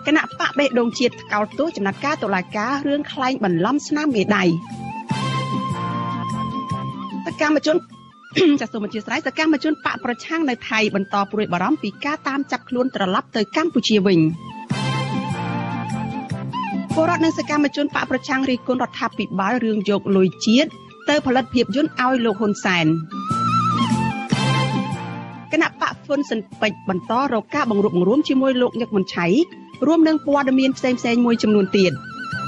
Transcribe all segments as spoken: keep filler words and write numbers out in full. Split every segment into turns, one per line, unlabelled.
គណៈបកបេះដូងជាតិកោតទោសចំណាត់ការតុលាការរឿងក្លែងបន្លំស្នាមមេដៃសកម្មជនចាសសូមអធិស្ឋានសកម្មជនបកប្រឆាំងនៅថៃបន្តព្រួយបារម្ភពីការតាមចាប់ខ្លួនត្រឡប់ទៅកម្ពុជាវិញពលរដ្ឋនិងសកម្មជនបកប្រឆាំងរិះគន់រដ្ឋាភិបាលរឿងយកលុយជាតិទៅផលិតភាពយន្តឲ្យលោកហ៊ុនសែនគណៈបកហ្វុនសិនពេជ្របន្តរកការបង្រួបបង្រួមជាមួយលោកញឹកមុនឆៃរួមនឹងព័ត៌មានផ្សេងៗមួយចំនួនទៀត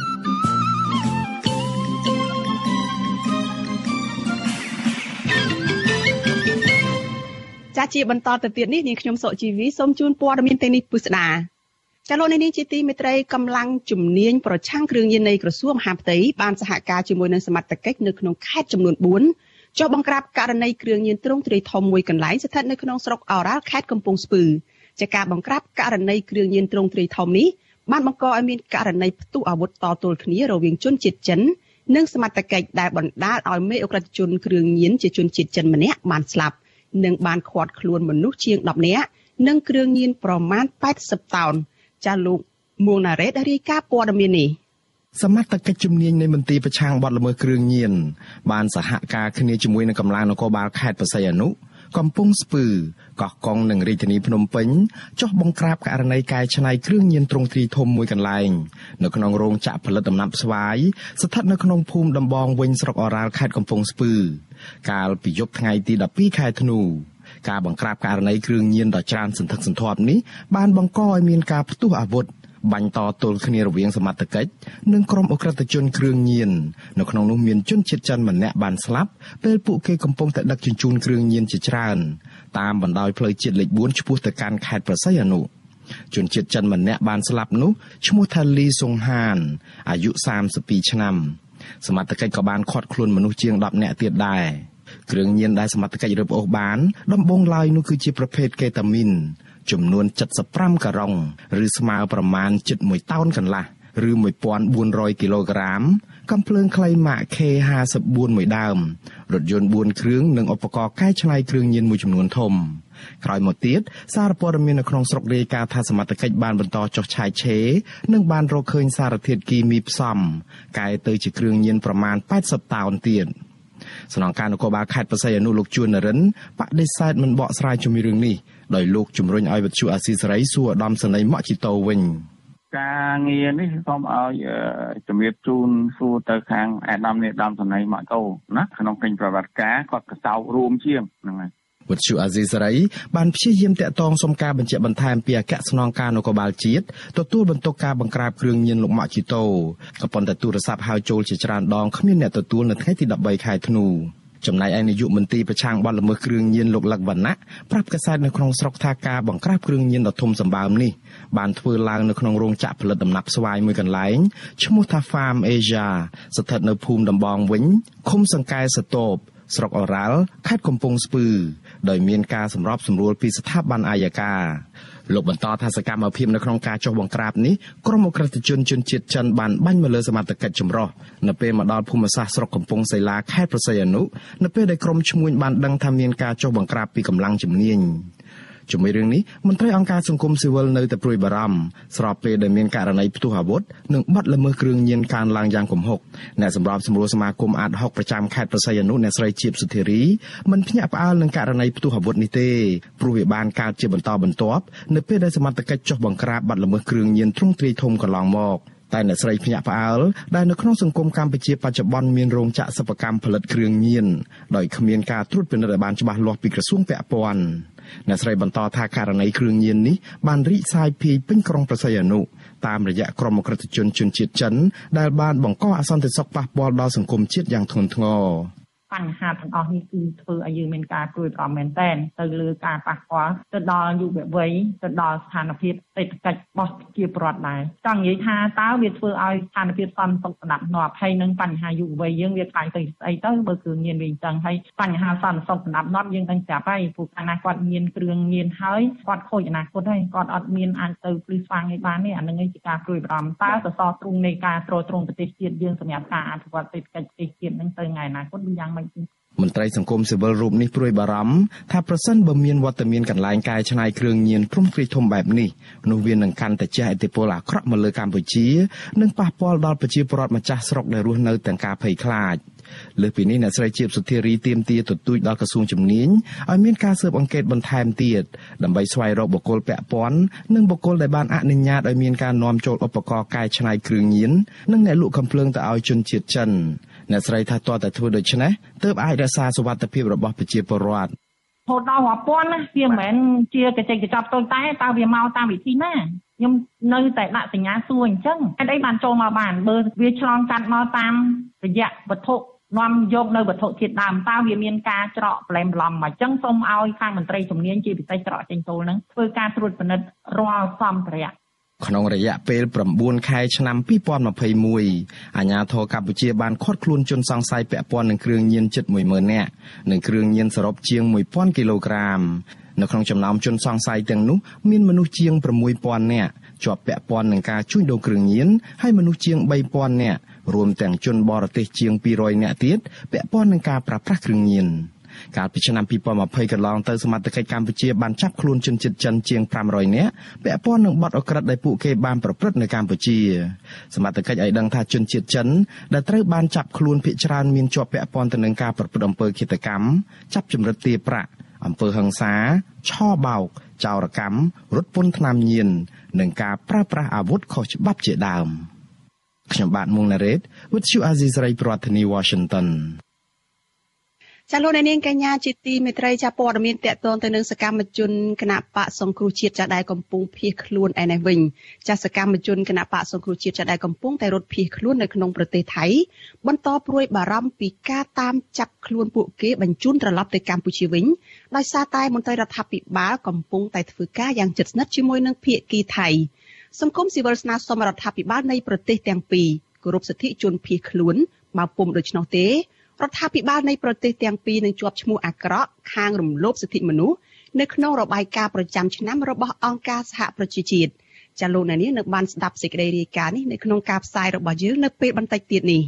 ចាជាបន្តទៅទៀតនេះនាងខ្ញុំសុជីវីសូមជូនព័ត៌មានទាំងនេះពិស្ដាចាលោកនាងជាទីមេត្រីកម្លាំងជំនាញប្រឆាំងគ្រឿងញៀននៃក្រសួងមហាផ្ទៃបានសហការជាមួយនឹងសមត្ថកិច្ចនៅក្នុងខេត្តចំនួនបួនចុះបង្ក្រាបករណីគ្រឿងញៀនទ្រង់ទ្រាយធំមួយកន្លែងស្ថិតនៅក្នុងស្រុកអូរ៉ាល់ខេត្តកំពង់ស្ពឺជាការបង្ក្រាបករណីគ្រឿងញៀនទ្រង់ទ្រាយធំនេះបានបង្កឲ្យមានករណីផ្ទុះអាវុធតទល់គ្នារវាងជនជាតិចិននិងសមត្ថកិច្ចដែលបណ្ដាលឲ្យមេអ ுக ្រិតជនគ្រឿងញៀនជាជនជាតិចិនម្នាក់បានស្លាប់និងបានឃាត់ខ្លួនមនុស្សជាងដប់នាក់និងគ្រឿងញៀនប្រមាណប៉ែតសិបតោនចាលោកមួងណារ៉េតរាយការណ៍ព័ត៌មាននេះ
សមត្ថកិច្ចជំនាញនៃមន្ទីរប្រឆាំងបទល្មើសគ្រឿងញៀនបានសហការគ្នាជាមួយនឹងកម្លាំងនគរបាលខេត្តបរសៃអនុកំពង់ស្ពឺកោះកុងនិងរាជធានីភ្នំពេញចុះបង្ក្រាបករណីកែច្នៃគ្រឿងញៀនទ្រង់ទ្រាយធំមួយកន្លែងនៅក្នុងរោងចក្រផលិតដំណាប់ស្វាយស្ថិតនៅក្នុងភូមិដំបងវិញស្រុកអូរ៉ាល់ខេត្តកំពង់ស្ពឺកាលពីយប់ថ្ងៃទីដប់ពីរខែធ្នូការបង្ក្រាបករណីគ្រឿងញៀនដ៏ច្រើនសន្ធឹកសន្ធាប់នេះបានបង្កឲ្យមានការផ្ទុះអាវុធបាញ់តទល់គ្នារវាងសមត្ថកិច្ចនិងក្រុមអ ுக ្រិតជនគ្រឿងញៀននៅក្នុងនោះមានជនជាតិចិនម្នាក់បានស្លាប់ពេលពួកគេកំពុងតែដឹកជញ្ជូនគ្រឿងញៀនជាច្រើនតាមបណ្ដោយផ្លូវជាតិលេខបួនឆ្ពោះទៅកាន់ខេត្តបរសៃអនុជនជាតិចិនម្នាក់បានស្លាប់នោះឈ្មោះថាលីសុងហានអាយុសាមសិបពីរឆ្នាំសមត្ថកិច្ចក៏បានឃាត់ខ្លួនមនុស្សជាងដប់នាក់ទៀតដែរគ្រឿងញៀនដែលសមត្ថកិច្ចរឹបអូសបានដំបូងឡើយនោះគឺជាប្រភេទកេតាមីនចំនួនเจ็ดสิบห้าការ៉ុងឬស្មើប្រមាណជិតមួយតោនកន្លះឬមួយពាន់បួនរយគីឡូក្រាមកំភ្លើងខ្លីម៉ាក ខេ ห้าสิบสี่ មួយដើមរថយន្តបួនគ្រឿងនិងឧបករណ៍កែច្នៃគ្រឿងញៀនមួយចំនួនធំក្រោយមកទៀតសារព័ត៌មាននៅក្នុងស្រុករាយការណ៍ថាសមត្ថកិច្ចបានបន្តចុះឆាយឆេរនិងបានរកឃើញសារធាតុគីមីផ្សំកែទៅជាគ្រឿងញៀនប្រមាណแปดสิบតោនទៀតស្នងការនគរបាលខេត្តបរសៃអនុលោកជួននរិនបដិសេធមិនបកស្រាយជាមួយរឿងនេះដោយលោកជំរុញឲ្យវិទ្យុអាស៊ីសេរីសួរឧត្តមសេនីយ៍ម៉ាក់ជីតូវិញ
ការងារនេះសូមឲ្យជំរាបជូនសួរទៅខាងអាដាមនេះអាដាមសេនីយ៍ម៉ាក់តូណាក្នុងពេញប្រវត្តិការគាត់កសោរួមជាងហ្នឹងហើយ
វិទ្យុអាស៊ីសេរីបានព្យាយាមតាក់ទងសុំការបញ្ជាក់បន្ថែមពីអគ្គស្នងការនគរបាលជាតិទទួលបន្ទុកការបង្ក្រាបគ្រឿងញៀនលោកម៉ាក់ជីតូក៏ប៉ុន្តែទូរស័ព្ទហៅចូលជាច្រើនដងគ្មានអ្នកទទួលនៅថ្ងៃទីដប់បីខែធ្នូចំណែកឯនាយកមន្ត្រីប្រឆាំងបទល្មើសគ្រឿងញៀនលោកលឹកវណ្ណៈប្រាប់កាសែតនៅក្នុងស្រុកថាការបង្ក្រាបគ្រឿងញៀនដ៏ធំសម្បើមនេះបានធ្វើឡើងនៅក្នុងរោងចក្រផលិតដំណាប់ស្វាយមួយកន្លែងឈ្មោះថា Farm Asia ស្ថិតនៅភូមិដំបងវិញឃុំសង្កែសតូបស្រុកអូរ៉ាល់ខេត្តកំពង់ស្ពឺដោយមានការសម្របសម្រួលពីស្ថាប័នអាយកាលោកបន្តថាសកម្មភាពនៅក្នុងការចុះបង្ក្រាបនេះក្រុមអ ுக ្រិតជនជនជាតិចិនបានបាញ់មកលើសមត្ថកិច្ចចម្រុះនៅពេលមកដល់ភូមិសាស្ត្រស្រុកកំពង់សីឡាខេត្តបរសៃអនុនៅពេលដែលក្រុមឈ្មួញបានដឹងថាមានការចុះបង្ក្រាបពីកម្លាំងជំនាញជាមួយរឿងនេះមន្ត្រីអង្គការសង្គមស៊ីវិលនៅតែព្រួយបារម្ភស្របពេលដែលមានករណីផ្ទុះអាវុធនិងបាត់ល្មើសគ្រឿងញៀនកើនឡើងយ៉ាងគំហុកអ្នកសម្របសម្រួលសមាគមអាតហុកប្រចាំខេត្តបរសៃអនុអ្នកស្រីជាបសុធារីមិនភ្ញាក់ផ្អើលនឹងករណីផ្ទុះអាវុធនេះទេព្រោះវាបានកើតជាបន្តបន្ទាប់នៅពេលដែលសមត្ថកិច្ចចុះបង្ក្រាបបាត់ល្មើសគ្រឿងញៀនទ្រង់ទ្រាយធំកន្លងមកតែអ្នកស្រីភ្ញាក់ផ្អើលដែលនៅក្នុងសង្គមកម្ពុជាបច្ចុប្បន្នមានរោងចក្រសិប្បកម្មផលិតគ្រឿងញៀនដោយគ្មានការត្រួតពិនិត្យឲ្យបានច្បាស់លាស់ពីក្រសួងពាក់ព័ន្ធអ្នកស្រីបន្តថាករណីគ្រឿងញៀននេះបានរីកសាយភាយពេញក្រុងបរសៃអនុតាមរយៈក្រុមអ ுக ្រិតជនជនជាតិចិនដែលបានបង្កអសន្តិសុខប៉ះពាល់ដល់សង្គមជាតិយ៉ាងធ្ងន់ធ្ងរ
បញ្ហាទាំងអស់នេះគឺធ្វើឲ្យយើងមានការព្រួយបារម្ភមែនទែនទៅលើការប៉ះពាល់ទៅដល់យុវវ័យទៅដល់ស្ថានភាពសេដ្ឋកិច្ចរបស់ប្រជាពលរដ្ឋដែរចង់និយាយថាតើវាធ្វើឲ្យស្ថានភាពសន្តិសុខស្ដាប់ងាប់ហើយនឹងបញ្ហាយុវវ័យយើងវាខ្លាំងទៅស្អីទៅបើគ្រឿងញៀនវិញចឹងហើយបញ្ហាសន្តិសុខស្ដាប់ងាប់យើងដឹងប្រាប់ហើយព្រោះកាលណាគាត់ញៀនគ្រឿងញៀនហើយគាត់ខូចអនាគតហើយគាត់អត់មានអាចទៅព្រឺស្វាងឯបានទេអានឹងឯងជាការព្រួយបារម្ភតើសសរទ្រូងនៃការទ្រទ្រង់ប្រទេសជាតិយើងសម្រាប់ការអភិវឌ្ឍសេដ្ឋកិច្ចប្រទេសជាតិនឹងទៅថ្ងៃអនាគតវាយ៉ាង
មន្ត្រីសង្គមស៊ីវិលរូបនេះព្រួយបារម្ភថាប្រសិនបើមានវត្តមានកន្លែងកែច្នៃគ្រឿងញៀនព្រំព្រីធំបែបនេះនោះវានឹងកាន់តែជះឥទ្ធិពលអាក្រក់មកលើកម្ពុជានិងប៉ះពាល់ដល់ប្រជាពលរដ្ឋម្ចាស់ស្រុកដែលរស់នៅទាំងការភ័យខ្លាចលើសពីនេះអ្នកស្រីជាបសុធារីទាមទារទទូចដល់ក្រសួងជំនាញឲ្យមានការស៊ើបអង្កេតបន្ថែមទៀតដើម្បីស្វែងរកបុគ្គលពាក់ព័ន្ធនិងបុគ្គលដែលបានអនុញ្ញាតឲ្យមានការនាំចូលឧបករណ៍កែច្នៃគ្រឿងញៀននិងអ្នកលក់កាំភ្លើងទៅឲ្យជនជាតិចិនអ្នកស្រីថាតើតែធ្វើដូច្នេះទើបអាចរក្សាសុវត្ថិភាពរបស់ប្រជាពលរដ្ឋ
ហូតដល់រាប់ពាន់ណាវាមិនមែនជាកញ្ចែកកញ្ចប់តូចតែតើវាមកតាមវិធីណាខ្ញុំនៅតែដាក់សញ្ញាសួរអញ្ចឹងហេតុអីបានចូលមកបានបើវាឆ្លងកាត់មកតាមរយៈវត្ថុនាំយកនៅវត្ថុធាតុដើមតើវាមានការច្រកប្លែមប្លំមកអញ្ចឹងសូមឲ្យខាងមន្ត្រីជំនាញជាពិសេសច្រកចេញចូលហ្នឹងធ្វើការត្រួតពិនិត្យរាល់សម្ភារៈ
ក្នុងរយៈពេល៩ខែឆ្នាំពីរពាន់ម្ភៃមួយអាជ្ញាធរកម្ពុជាបានឃាត់ខ្លួនជនសង្ស័យពាក់ព័ន្ធនឹងគ្រឿងញៀនជិតមួយម៉ឺននាក់និងគ្រឿងញៀនសរុបជាងមួយពាន់គីឡូក្រាមនៅក្នុងចំណោមជនសង្ស័យទាំងនោះមានមនុស្សជាង៦ពាន់នាក់ជាប់ពាក់ព័ន្ធនឹងការជួញដូរគ្រឿងញៀនហើយមនុស្សជាងបីពាន់នាក់រួមទាំងជនបរទេសជាងពីររយនាក់ទៀតពាក់ព័ន្ធនឹងការប្រើប្រាស់គ្រឿងញៀនកាលពីឆ្នាំពីរពាន់ម្ភៃកន្លងទៅសមត្ថកិច្ចកម្ពុជាបានចាប់ខ្លួនជនជាតិចិនជាងប្រាំរយនាក់ពាក់ព័ន្ធនឹងបទឧក្រិដ្ឋដែលពួកគេបានប្រព្រឹត្តនៅកម្ពុជាសមត្ថកិច្ចឲ្យដឹងថាជនជាតិចិនដែលត្រូវបានចាប់ខ្លួនភាគច្រើនមានជាប់ពាក់ព័ន្ធទៅនឹងការប្រព្រឹត្តអំពើឃាតកម្មចាប់ជំរិតទារប្រាក់អំពើហិង្សាឆោបោកចោរកម្មរត់ពន្ធថ្នាំញៀននិងការប្រើប្រាស់អាវុធខុសច្បាប់ជាដើមខ្ញុំបាទមុងណារ៉េត with you Azizray ប្រធានាទី Washington
ចាលោកនាងកញ្ញាជាទីមេត្រីចាព័ត៌មានតកតងទៅនឹងសកម្មជនគណៈបកសង្គ្រោះជាតិចាដែលកំពុងភៀសខ្លួនឯនេះវិញចាសកម្មជនគណៈបកសង្គ្រោះជាតិចាដែលកំពុងតែរត់ភៀសខ្លួននៅក្នុងប្រទេសថៃបន្តព្រួយបារម្ភពីការតាមចាប់ខ្លួនពួកគេបញ្ជូនត្រឡប់ទៅកម្ពុជាវិញដោយសារតែមន្ត្រីរដ្ឋាភិបាលកំពុងតែធ្វើការយ៉ាងជិតស្និទ្ធជាមួយនឹងភាគីថៃសង្គមស៊ីវិលស្នើសុំរដ្ឋាភិបាលនៃប្រទេសទាំងពីរគោរពសិទ្ធិជនភៀសខ្លួនបើពុំដូច្នោះទេរដ្ឋាភិបាលនៃប្រទេសទាំងពីរនឹងជាប់ឈ្មោះអាក្រក់ខាងរំលោភសិទ្ធិមនុស្សនៅក្នុងរបាយការណ៍ប្រចាំឆ្នាំរបស់អង្គការសហប្រជាជាតិចាលោកអ្នកនាងនៅបានស្ដាប់សេចក្តីរាយការណ៍នេះនៅក្នុងការផ្សាយរបស់យើងនៅពេលបន្តិចទៀតនេះ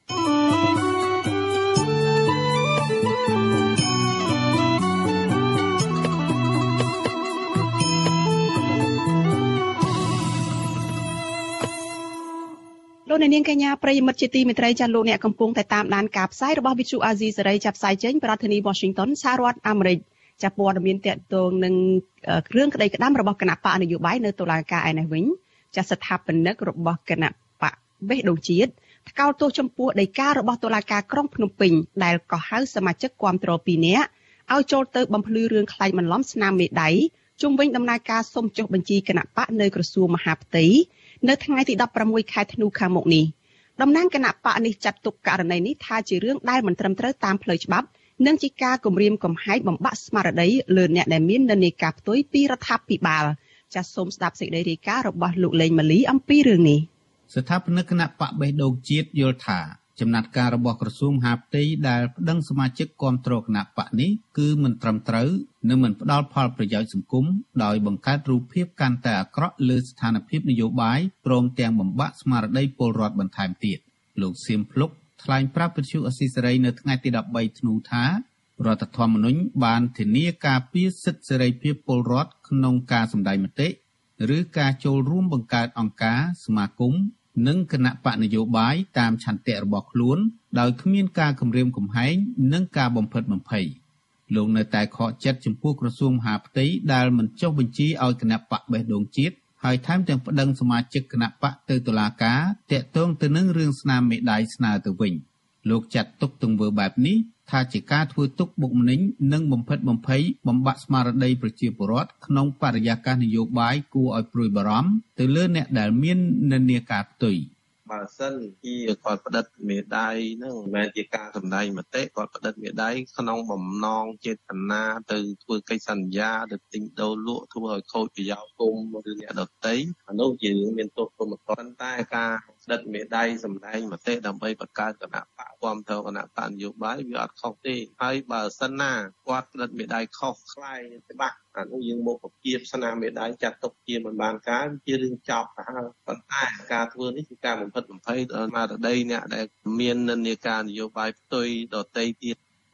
លោកអ្នកនាងកញ្ញាប្រិយមិត្តជាទីមេត្រីចាលោកអ្នកកំពុងតែតាមដានការផ្សាយរបស់ Vithu Azizi សេរីចាប់ផ្សាយចេញពីរដ្ឋធានី Washington សហរដ្ឋអាមេរិកចាព័ត៌មានតកតងនឹងគ្រឿងក្តីក្តាំរបស់គណៈបកនយោបាយនៅតុលាការឯនេះវិញចាស្ថាបនិករបស់គណៈបកបេះដូងជាតិថ្កោលទោសចំពោះដីការបស់តុលាការក្រុងភ្នំពេញដែលក៏ហៅសមាជិកគាំទ្រពីរនាក់ឲ្យចូលទៅបំភ្លឺរឿងក្លែងបន្លំស្នាមមេដៃជុំវិញដំណើរការសុំចុះបញ្ជីគណៈបកនៅក្រសួងមហាផ្ទៃនៅថ្ងៃទីដប់ប្រាំមួយខែធ្នូខាងមុខនេះតំណាងគណៈបកនេះចាត់ទុកករណីនេះថាជារឿងដែលមិនត្រឹមត្រូវតាមផ្លូវច្បាប់និងជាការគំរាមកំហែងបំបាក់ស្មារតីលើអ្នកដែលមាននិន្នាការផ្ទុយពីរដ្ឋាភិបាលចាសសូមស្ដាប់សេចក្តីរាយការណ៍របស់លោកលេងម៉ាលីអំពីរឿងនេះ
ស្ថាបនិកគណៈបកបេះដូងជាតិយល់ថាចំណាត់ការរបស់ក្រសួងមហាផ្ទៃដែលប្តឹងសមាជិកគាំទ្រគណៈបកនេះគឺមិនត្រឹមត្រូវនិងមិនផ្ដល់ផលប្រយោជន៍សង្គមដោយបង្កើតរូបភាពកាន់តែអាក្រក់លើស្ថានភាពនយោបាយព្រមទាំងបំបាក់ស្មារតីពលរដ្ឋបន្ថែមទៀតលោកសៀមភ្លុកថ្លែងប្រាប់វិទ្យុអស៊ីសេរីនៅថ្ងៃទីដប់បីធ្នូថារដ្ឋធម្មនុញ្ញបានធានាការពារសិទ្ធិសេរីភាពពលរដ្ឋក្នុងការសម្ដែងមតិឬការចូលរួមបង្កើតអង្គការសមាគមនិងគណៈបកនយោបាយតាមឆន្ទៈរបស់ខ្លួនដោយគ្មានការគំរាមកំហែងនិងការបំផិតបំភ័យលោកនៅតែខកចិត្តចំពោះក្រសួងមហាផ្ទៃដែលមិនចុះបញ្ជីឲ្យគណៈបកបេះដូងជាតិហើយថែមទាំងប្តឹងសមាជិកគណៈបកទៅតុលាការតាក់ទងទៅនឹងរឿងស្នាមមេដៃស្នើទៅវិញលោកចាត់ទុកទង្វើបែបនេះថាជាការធ្វើទុកបុកម្នេញនិងបំផិតបំភ័យបំបាក់ស្មារតីប្រជាពលរដ្ឋក្នុងបរិយាកាសនយោបាយគួរឲ្យព្រួយបារម្ភទៅលើអ្នកដែលមាននិន្នាការផ្ទុយ
បើសិនជាគាត់ផ្តិតមេដៃហ្នឹងមិនមែនជាការសម្ដែងមតិគាត់ផ្តិតមេដៃក្នុងបំណងចេតនាទៅធ្វើកិច្ចសន្យាទៅទិញដូរលក់ធ្វើឲ្យខូចប្រយោជន៍គុំឬអ្នកដទៃអានោះជារឿងមានទោសទណ្ឌប៉ុន្តែការផ្តិតមេដៃសម្ដែងមតិដើម្បីបង្កើតគណៈបកគាំទ្រគណៈបកនយោបាយវាអត់ខុសទេហើយបើសិនណាគាត់ផ្តិតមេដៃខុសខ្លាំងច្បាស់អានោះយើងមកពជាស្នាមមេដៃចាត់ទុកជាមិនបានការជារឿងចោទទៅហើយប៉ុន្តែការធ្វើនេះគឺការបំផិតបំភ័យដល់ស្មារតីអ្នកដែលមាននិន្នាការនយោបាយផ្ទុយដទៃទៀត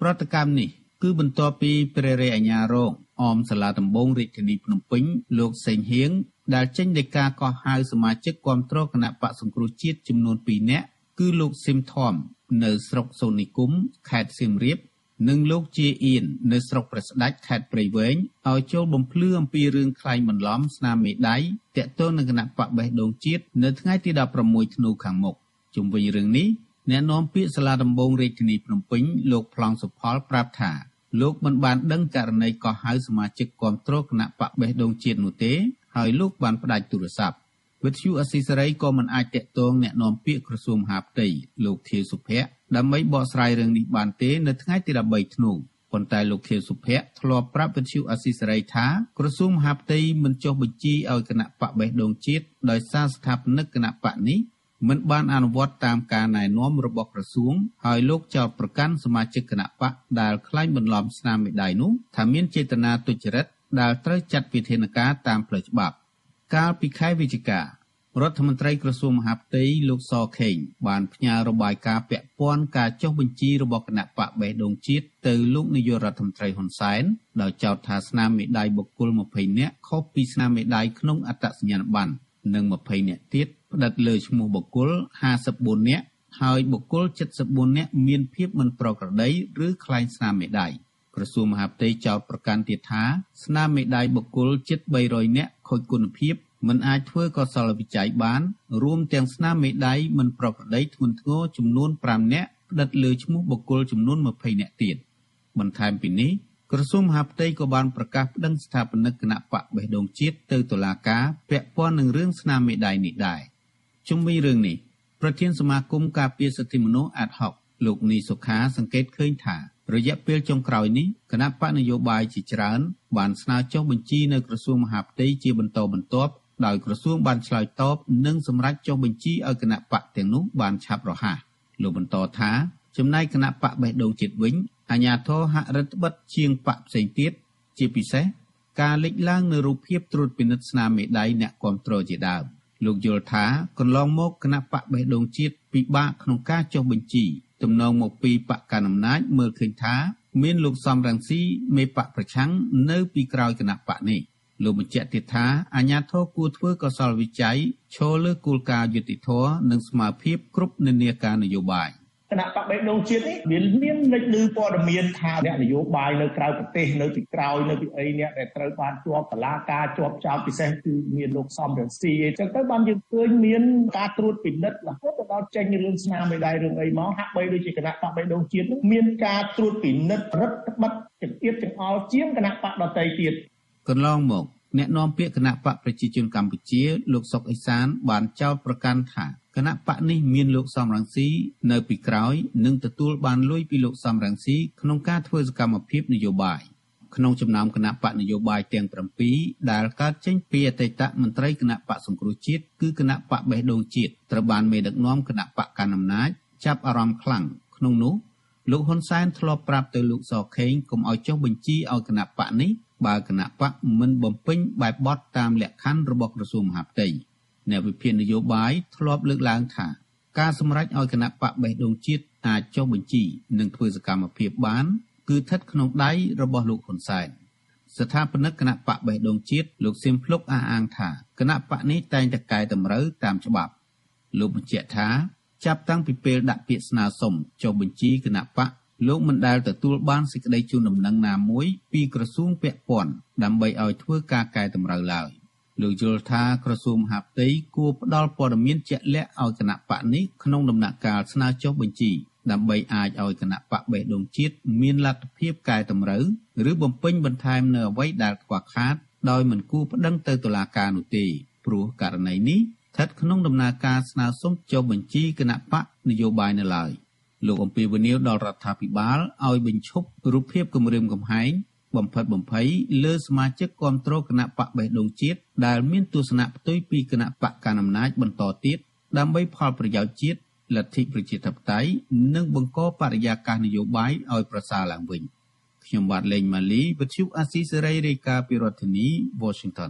ប្រតិកម្មនេះគឺបន្ទាប់ពីព្រះរាជអាជ្ញារងអមសាលាដំបងរាជធានីភ្នំពេញលោកសេងហៀងដែលចេញដីកាកោះហៅសមាជិកគាំទ្រគណៈបកសង្គ្រោះជាតិចំនួនពីរនាក់គឺលោកស៊ីមធំនៅស្រុកសូនីគុំខេត្តសៀមរាបនិងលោកជាអៀននៅស្រុកព្រះស្ដេចខេត្តព្រៃវែងឲ្យចូលបំភ្លឺអំពីរឿងក្លែងបន្លំស្នាមមេដៃតាក់ទងនឹងគណៈបកបេះដូងជាតិនៅថ្ងៃទីដប់ប្រាំមួយធ្នូខាងមុខជុំវិញរឿងនេះអ្នកនាំពាក្យសាលាដំបងរាជធានីភ្នំពេញលោកប្លង់សុផលប្រាប់ថាលោកមិនបានដឹងករណីកោះហៅសមាជិកគាំទ្រគណៈបកបេះដូងជាតិនោះទេហើយលោកបានផ្ដាច់ទូរស័ព្ទវិទ្យុអស៊ីសេរីក៏មិនអាចតាក់ទងអ្នកនាំពាក្យក្រសួងមហាផ្ទៃលោកខៀវសុភ័ក្រដើម្បីបកស្រាយរឿងនេះបានទេនៅថ្ងៃទីដប់បីធ្នូប៉ុន្តែលោកខៀវសុភ័ក្រធ្លាប់ប្រាប់វិទ្យុអស៊ីសេរីថាក្រសួងមហាផ្ទៃមិនចុះបញ្ជីឲ្យគណៈបកបេះដូងជាតិដោយសារស្ថាបនិកគណៈបកនេះមិនបានអនុវត្តតាមការណែនាំរបស់ក្រសួងហើយលោកចោទប្រកាន់សមាជិកគណៈបកដែលក្លែងបន្លំស្នាមមេដៃនោះថាមានចេតនាទុច្ចរិតដែលត្រូវចាត់វិធានការតាមផ្លូវច្បាប់កាលពីខែវិច្ឆិការដ្ឋមន្ត្រីក្រសួងមហាផ្ទៃលោកសខេងបានផ្ញើរបាយការណ៍ពាក់ព័ន្ធការចុះបញ្ជីរបស់គណៈបកបេះដូងជាតិទៅលោកនាយករដ្ឋមន្ត្រីហ៊ុនសែនដោយចោទថាស្នាមមេដៃបុគ្គលម្ភៃនាក់ខុសពីស្នាមមេដៃក្នុងអត្តសញ្ញាណប័ណ្ណនិងម្ភៃនាក់ទៀតផ្តិតលើឈ្មោះបុគ្គលห้าสิบสี่នាក់ហើយបុគ្គលเจ็ดสิบสี่នាក់មានភាពមិនប្រក្រតីឬក្លែងស្នាមមេដៃក្រសួងមហាផ្ទៃចោទប្រកាន់ទៀតថាស្នាមមេដៃបុគ្គលជិតបីរយនាក់ខូចគុណភាពមិនអាចធ្វើកោសលវិច័យបានរួមទាំងស្នាមមេដៃមិនប្រក្រតីធ្ងន់ធ្ងរចំនួនប្រាំនាក់ផ្តិតលើឈ្មោះបុគ្គលចំនួនម្ភៃនាក់ទៀតបន្ថែមពីនេះក្រសួងមហាផ្ទៃក៏បានប្រកាសប្តឹងស្ថាបនិកគណៈបកបេះដូងជាតិទៅតុលាការពាក់ព័ន្ធនឹងរឿងស្នាមមេដៃនេះដែរជុំវិញរឿងនេះប្រធានសមាគមការពារសិទ្ធិមនុស្សអាត់ហុកលោកនីសុខាសង្កេតឃើញថារយៈពេលចុងក្រោយនេះគណៈបកនយោបាយជាច្រើនបានស្នើចុះបញ្ជីនៅក្រសួងមហាផ្ទៃជាបន្តបន្ទាប់ដោយក្រសួងបានឆ្លើយតបនិងសម្រេចចុះបញ្ជីឲ្យគណៈបកទាំងនោះបានឆាប់រហ័សលោកបន្តថាចំណែកគណៈបកបេះដូងជាតិវិញអាជ្ញាធរហាក់រឹតបន្តឹងជាងបកផ្សេងទៀតជាពិសេសការលេចឡើងនូវរូបភាពត្រួតពិនិត្យស្នាមមេដៃអ្នកគាំទ្រជាដើមលោកយល់ថាកន្លងមកគណៈបកបេះដូងជាតិពិបាកក្នុងការចុះបញ្ជីទំនងមកពីបកកណ្ដាលអំណាចមើលឃើញថាមានលោកសំរងស៊ីមេបកប្រឆាំងនៅពីក្រោយគណៈបកនេះលោកបញ្ជាក់ទៀតថាអាជ្ញាធរគួរធ្វើកោសលវិច័យឈលលើគោលការណ៍យុត្តិធម៌និងស្មារតីគ្រប់និន្នាការនយោបាយ
គណៈបកបេះដូងជាតិនេះវាមានលេចលឺព័ត៌មានថាអ្នកនយោបាយនៅក្រៅប្រទេសនៅពីក្រោយនៅពីអីអ្នកដែលត្រូវបានជាប់តុលាការជាប់ចោទពិសេសគឺមានលោកសំរងស៊ីអញ្ចឹងទៅបានយើងឃើញមានការត្រួតពិនិត្យរហូតដល់ចេញរឿងស្នាមមេដៃរឿងអីមកហាក់បីដូចជាគណៈបកបេះដូងជាតិមានការត្រួតពិនិត្យរឹតបន្តឹងចង្អៀតចង្អល់ជាងគណៈបកដទៃទៀត
កន្លងមកអ្នកនាំពាក្យគណៈបកប្រជាជនកម្ពុជាលោកសុកអេសានបានចោទប្រកាន់ថាគណៈបកនេះមានលោកសំរងស៊ីនៅពីក្រោយនិងទទួលបានលុយពីលោកសំរងស៊ីក្នុងការធ្វើសកម្មភាពនយោបាយក្នុងចំណោមគណៈបកនយោបាយទាំងប្រាំពីរដែលកើតចេញពីអតីតមន្ត្រីគណៈបកសង្គ្រោះជាតិគឺគណៈបកបេះដូងជាតិត្រូវបានមេដឹកនាំគណៈបកកណ្ដាលអំណាចចាប់អារម្មណ៍ខ្លាំងក្នុងនោះលោកហ៊ុនសែនធ្លាប់ប្រាប់ទៅលោកសខេងកុំឲ្យចុះបញ្ជីឲ្យគណៈបកនេះបើគណៈបកមិនបំពេញបែបបទតាមលក្ខខណ្ឌរបស់ក្រសួងមហាផ្ទៃអ្នកវិភាគនយោបាយធ្លាប់លើកឡើងថាការសម្រេចឲ្យគណៈបកបេះដូងជាតិអាចចុះបញ្ជីនិងធ្វើសកម្មភាពបានគឺស្ថិតក្នុងដៃរបស់លោកហ៊ុនសែនស្ថាបនិកគណៈបកបេះដូងជាតិលោកសៀមភ្លុកអះអាងថាគណៈបកនេះតែងតែកែតម្រូវតាមច្បាប់លោកបញ្ជាក់ថាចាប់តាំងពីពេលដាក់ពាក្យស្នើសុំចុះបញ្ជីគណៈបកលោកមិនដែលទទួលបានសេចក្តីជូនដំណឹងណាមួយពីក្រសួងពាក់ព័ន្ធដើម្បីឲ្យធ្វើការកែតម្រូវឡើយលោកយល់ថាក្រសួងមហាផ្ទៃគួរផ្ដល់ព័ត៌មានជាក់លាក់ឲ្យគណៈបកនេះក្នុងដំណាក់កាលស្នើចុះបញ្ជីដើម្បីអាចឲ្យគណៈបកបេះដូងជាតិមានលទ្ធភាពកែតម្រូវឬបំពេញបន្ថែមនៅអ្វីដែលខ្វះខាតដោយមិនគួរប្តឹងទៅតុលាការនោះទេព្រោះករណីនេះស្ថិតក្នុងដំណើរការស្នើសុំចុះបញ្ជីគណៈបកនយោបាយនៅឡើយលោកអំពីវនីវដល់រដ្ឋាភិបាលឲ្យបញ្ឈប់រូបភាពគម្រាមកំហែងបំផិតបំភ័យលើសមាជិកគាំទ្រគណៈបកបេះដូងជាតិដែលមានទស្សនៈផ្ទុយពីគណៈបកកណ្ដាលអំណាចបន្តទៀតដើម្បីផលប្រយោជន៍ជាតិលទ្ធិប្រជាធិបតេយ្យនិងបង្កបរិយាកាសនយោបាយឲ្យប្រសើរឡើងវិញខ្ញុំបាទលេងម៉ាលីវិទ្យុអាស៊ីសេរីរាយការណ៍ពីរដ្ឋធានី Washington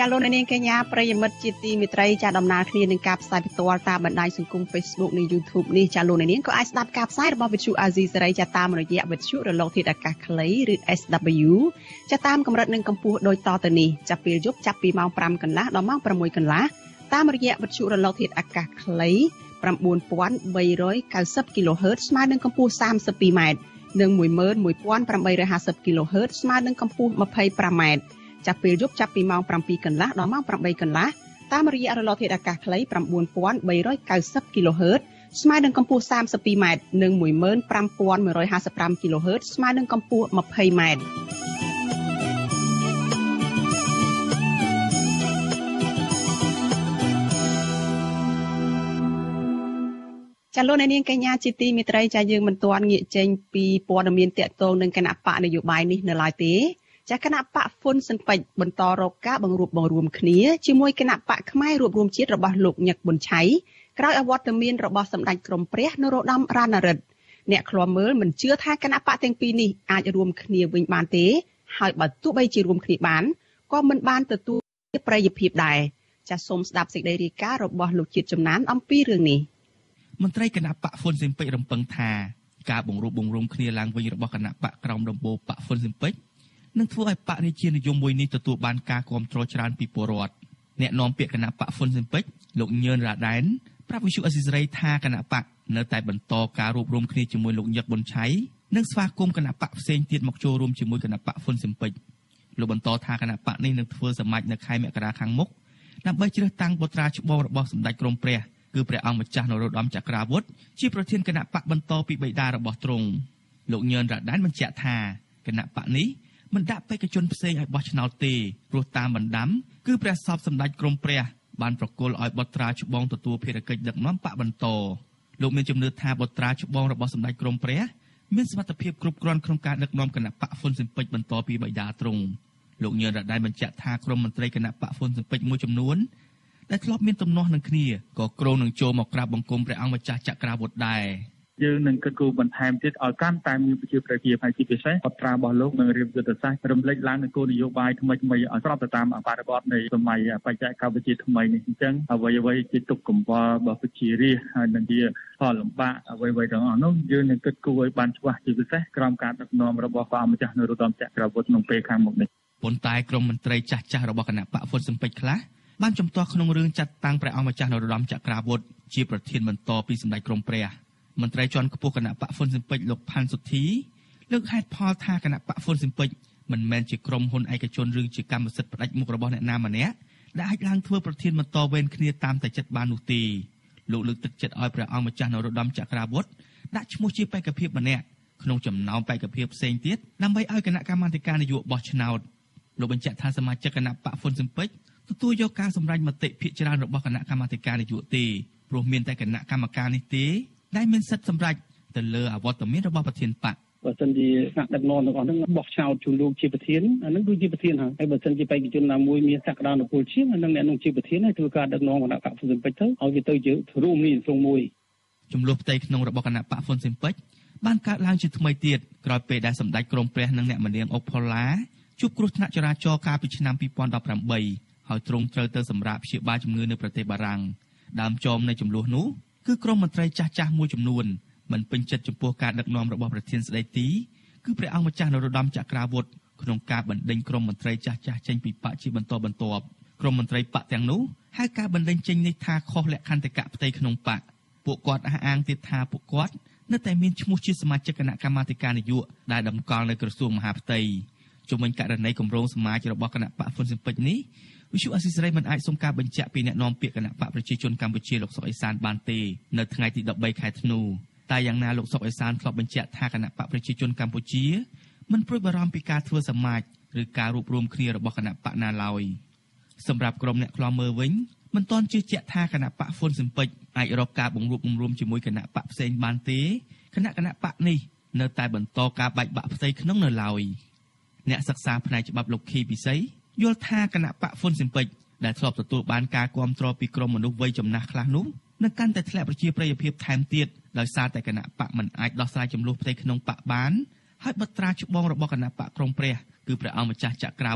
លោកនាងកញ្ញាប្រិយមិត្តជាទីមេត្រីចាដំណើរគ្នានឹងការផ្សាយផ្ទាល់តាមបណ្ដាញសង្គម Facebook និង YouTube នេះចាលោកនាងក៏អាចស្ដាប់ការផ្សាយរបស់វិទ្យុ Azizi Saray ចាតាមរយៈវិទ្យុរលកធាតុអាកាសខ្លីឬ เอส ดับเบิลยู ចាតាមកម្រិតនិងកម្ពស់ដូចតទៅនេះចាប់ពេលយប់ចាប់ពីម៉ោងfiveកន្លះដល់ម៉ោងsixកន្លះតាមរយៈវិទ្យុរលកធាតុអាកាសខ្លីnine thousand three ninety គីឡូហឺតស្មើនឹងកម្ពស់thirty-twoម៉ែត្រនិងone one eight five zero គីឡូហឺតស្មើនឹងកម្ពស់twenty-fiveម៉ែត្រចាប់ពេលយប់ចាប់ពីម៉ោងsevenកន្លះដល់ម៉ោងeightកន្លះតាមរយៈរលកធាតុអាកាសខ្លីnine thousand three ninety គីឡូហឺតស្មើនឹងកម្ពស់thirty-twoម៉ែត្រនិងone one five fiveគីឡូហឺតស្មើនឹងកម្ពស់twentyម៉ែត្រចាលោកនាងកញ្ញាជាទីមេត្រីចាយើងមិនទាន់ងាកចេញពីព័ត៌មានតាក់ទងនឹងគណៈបកនយោបាយនេះនៅឡើយទេចាគណៈបកហ៊ុនស៊ិនពេជ្របន្តរកការបង្រួបបង្រួមគ្នាជាមួយគណៈបកផ្នែករួបរวมជាតិរបស់លោកញឹកប៊ុនឆៃក្រោយអវត្តមានរបស់សម្ដេចក្រមព្រះនរោត្តមរណរដ្ឋអ្នកឃ្លាំមើលមិនជឿថាគណៈបកទាំងពីរនេះអាចរួមគ្នាវិញបានទេហើយបើទោះបីជារួមគ្នាបានក៏មិនបានទទួលប្រយោជន៍ភាពដែរចាសូមស្ដាប់សេចក្តីរាយការណ៍របស់លោកជាតិចំណានអំពីរឿងនេះ
មន្ត្រីគណៈបកហ៊ុនស៊ិនពេជ្ររំពឹងថាការបង្រួបបង្រួមគ្នាឡើងវិញរបស់គណៈបកក្រមដំបូលបកហ៊ុនស៊ិនពេជ្រនឹងធ្វើឲ្យបករាជានិយមមួយនេះទទួលបានការគាំទ្រច្រើនពីពលរដ្ឋអ្នកនាំពាក្យគណៈបកហ៊ុនស៊ិនពេជ្រលោកញឿនរ៉ាដែនប្រាប់វិទ្យុអេស៊ីសរ៉ៃថាគណៈបកនៅតែបន្តការរួបរวมគ្នាជាមួយលោកញឹកប៊ុនឆៃនិងស្វាគមន៍គណៈបកផ្សេងទៀតមកចូលរួមជាមួយគណៈបកហ៊ុនស៊ិនពេជ្រលោកបន្តថាគណៈបកនេះនឹងធ្វើសមាជនៅខែមករាខាងមុខដើម្បីជ្រើសតាំងបុត្រាច្បងរបស់សម្ដេចក្រមព្រះគឺព្រះអង្គម្ចាស់នរោត្តមចក្រាវុធជាប្រធានគណៈបកបន្តពីបិតារបស់ទ្រង់លោកញឿនរ៉ាដែនបញ្ជាក់ថាគណៈបកនេះមិនដាក់បេក្ខជនផ្សេងឲ្យបោះឆ្នោតទេព្រោះតាមបណ្ដាំគឺព្រះសពសម្ដេចក្រមព្រះបានប្រគល់ឲ្យបុត្រាច្បងទទួលភារកិច្ចដឹកនាំបកបន្តលោកមានជំនឿថាបុត្រាច្បងរបស់សម្ដេចក្រមព្រះមានសមត្ថភាពគ្រប់គ្រាន់ក្នុងការដឹកនាំគណៈបកហ៊ុនស៊ិនពេជ្របន្តពីបិតាទ្រង់លោកញឿនរ៉ាដែនបញ្ជាក់ថាក្រុមមន្ត្រីគណៈបកហ៊ុនស៊ិនពេជ្រមួយចំនួនដែលធ្លាប់មានទំនាស់នឹងគ្នាក៏គ្រោងនឹងចូលមកក្រាបបង្គំព្រះអង្គម្ចាស់ចក្រវុធដែរ
យើងនឹងគិតគូរបន្ថែមទៀតឲ្យកាន់តែមានប្រជាប្រិយភាពហើយជាពិសេសបត្រារបស់លោកនឹងរៀបយុទ្ធសាស្ត្ររំលេចឡើងនូវគោលនយោបាយថ្មីថ្មីឲ្យស្របទៅតាមបរិបទនៃសម័យបច្ចេកវិទ្យាថ្មីនេះអញ្ចឹងអ្វីអ្វីជាទុកកង្វល់របស់ប្រជារាស្ត្រហើយនឹងជាផលលំបាកអ្វីអ្វីទាំងអស់នោះយើងនឹងគិតគូរឲ្យបានច្បាស់ជាពិសេសក្រោមការដឹកនាំរបស់ព្រះអង្គម្ចាស់នរោត្តមចក្រវុធក្នុងពេលខាងមុខនេះ
ប៉ុន្តែក្រុមមន្ត្រីចាស់ចាស់របស់គណៈបកហ៊ុនស៊ិនពេជ្រខ្លះបានជំទាស់ក្នុងរឿងចាត់តាំងព្រះអង្គម្ចាស់នរោត្តមចក្រវុធជាប្រធានបន្តពីសម្ដេចក្រមព្រះមន្ត្រីជាន់ខ្ពស់គណៈបកហ៊ុនស៊ិនពេជ្រលោកផាន់សុធីលើកហេតុផលថាគណៈបកហ៊ុនស៊ិនពេជ្រមិនមែនជាក្រុមហ៊ុនឯកជនឬជាកម្មសិទ្ធិផ្ដាច់មុខរបស់អ្នកណាម្នាក់ដែលអាចឡើងធ្វើប្រធានបន្តវេនគ្នាតាមតែចិត្តបាននោះទេលោកលើកទឹកចិត្តឲ្យព្រះអង្គម្ចាស់នរោត្តមចក្រវុធដាក់ឈ្មោះជាបេក្ខភាពម្នាក់ក្នុងចំណោមបេក្ខភាពផ្សេងទៀតដើម្បីឲ្យគណៈកម្មាធិការនយោបាយបោះឆ្នោតលោកបញ្ជាក់ថាសមាជិកគណៈបកហ៊ុនស៊ិនពេជ្រទទួលយកការសម្រេចមតិភាគច្រើនរបស់គណៈកម្មាធិការនយោបាយទេព្រោះមានតែគណៈកម្មការនេះទេដែលមានសិទ្ធិសម្រេចទៅលើអវត្តមានរបស់ប្រធានបក
បើសិនជាថ្នាក់ដឹកនាំទាំងអស់ហ្នឹងបោះឆ្នោតជូនលោកជាប្រធានអានឹងគឺជាប្រធានហើយបើសិនជាបេក្ខជនណាមួយមានសក្តានុពលជាងអានឹងអ្នកនឹងជាប្រធានហើយធ្វើការដឹកនាំគណៈបកហ៊ុនស៊ិនពេជ្រទៅឲ្យវាទៅជារួមនេះក្នុងមួយ
ចំនួនផ្ទៃក្នុងរបស់គណៈបកហ៊ុនស៊ិនពេជ្របានកើតឡើងជាថ្មីទៀតក្រោយពេលដែលសម្ដេចក្រមព្រះនិងអ្នកមនាងអុកផល្លាជួបគ្រោះថ្នាក់ចរាចរណ៍កាលពីឆ្នាំtwo thousand eighteenហើយទ្រង់ត្រូវទៅសម្រាកព្យាបាលជំងឺនៅប្រទេសបារាំងដើមចមនៃចំនួននោះគឺក្រុមមន្ត្រីចាស់ចាស់មួយចំនួនមិនពេញចិត្តចំពោះការដឹកនាំរបស់ប្រធានស្ដីទីគឺព្រះអង្គម្ចាស់នរោត្តមចក្រវុធក្នុងការបណ្ដេញក្រុមមន្ត្រីចាស់ចាស់ចេញពីបកជាបន្តបន្ទាប់ក្រុមមន្ត្រីបកទាំងនោះហៅការបណ្ដេញចេញនេះថាខុសលក្ខន្តិកៈផ្ទៃក្នុងបកពួកគាត់អះអាងទៀតថាពួកគាត់នៅតែមានឈ្មោះជាសមាជិកគណៈកម្មាធិការនយោបាយដែលតម្កល់នៅក្រសួងមហាផ្ទៃជុំវិញករណីគម្រោងសមាជរបស់គណៈបកហ៊ុនស៊ិនពេជ្រនេះវិទ្យុអេស៊ីសរ៉ៃមិនអាចសុំការបញ្ជាក់ពីអ្នកនាំពាក្យគណៈបកប្រជាជនកម្ពុជាលោកសុកអេសានបានទេនៅថ្ងៃទីthirteenខែធ្នូតែយ៉ាងណាលោកសុកអេសានធ្លាប់បញ្ជាក់ថាគណៈបកប្រជាជនកម្ពុជាមិនព្រួយបារម្ភពីការធ្វើសមាជឬការរួបរวมគ្នារបស់គណៈបកណាឡើយសម្រាប់ក្រុមអ្នកខ្លាំមើលវិញមិនទាន់ជឿជាក់ថាគណៈបកហ៊ុនស៊ិនពេជ្រអាចរកការបង្រួបបង្រួមជាមួយគណៈបកផ្សេងបានទេគណៈគណៈបកនេះនៅតែបន្តការបែកបាក់ផ្ទៃក្នុងនៅឡើយអ្នកសិក្សាផ្នែកច្បាប់លោកខីពិសីយល់ថាគណៈបកហ៊ុនស៊ិនពេជ្រដែលធ្លាប់ទទួលបានការគាំទ្រពីក្រុមមនុស្សវ័យចំណាស់ខ្លះនោះនឹងកាន់តែធ្លាក់ប្រជាប្រិយភាពថែមទៀតដោយសារតែគណៈបកមិនអាចដោះស្រាយចំនួនផ្ទៃក្នុងបកបានហើយបត្រាច្បងរបស់គណៈបកក្រមព្រះគឺព្រះអង្គម្ចាស់ចក្រវុធក៏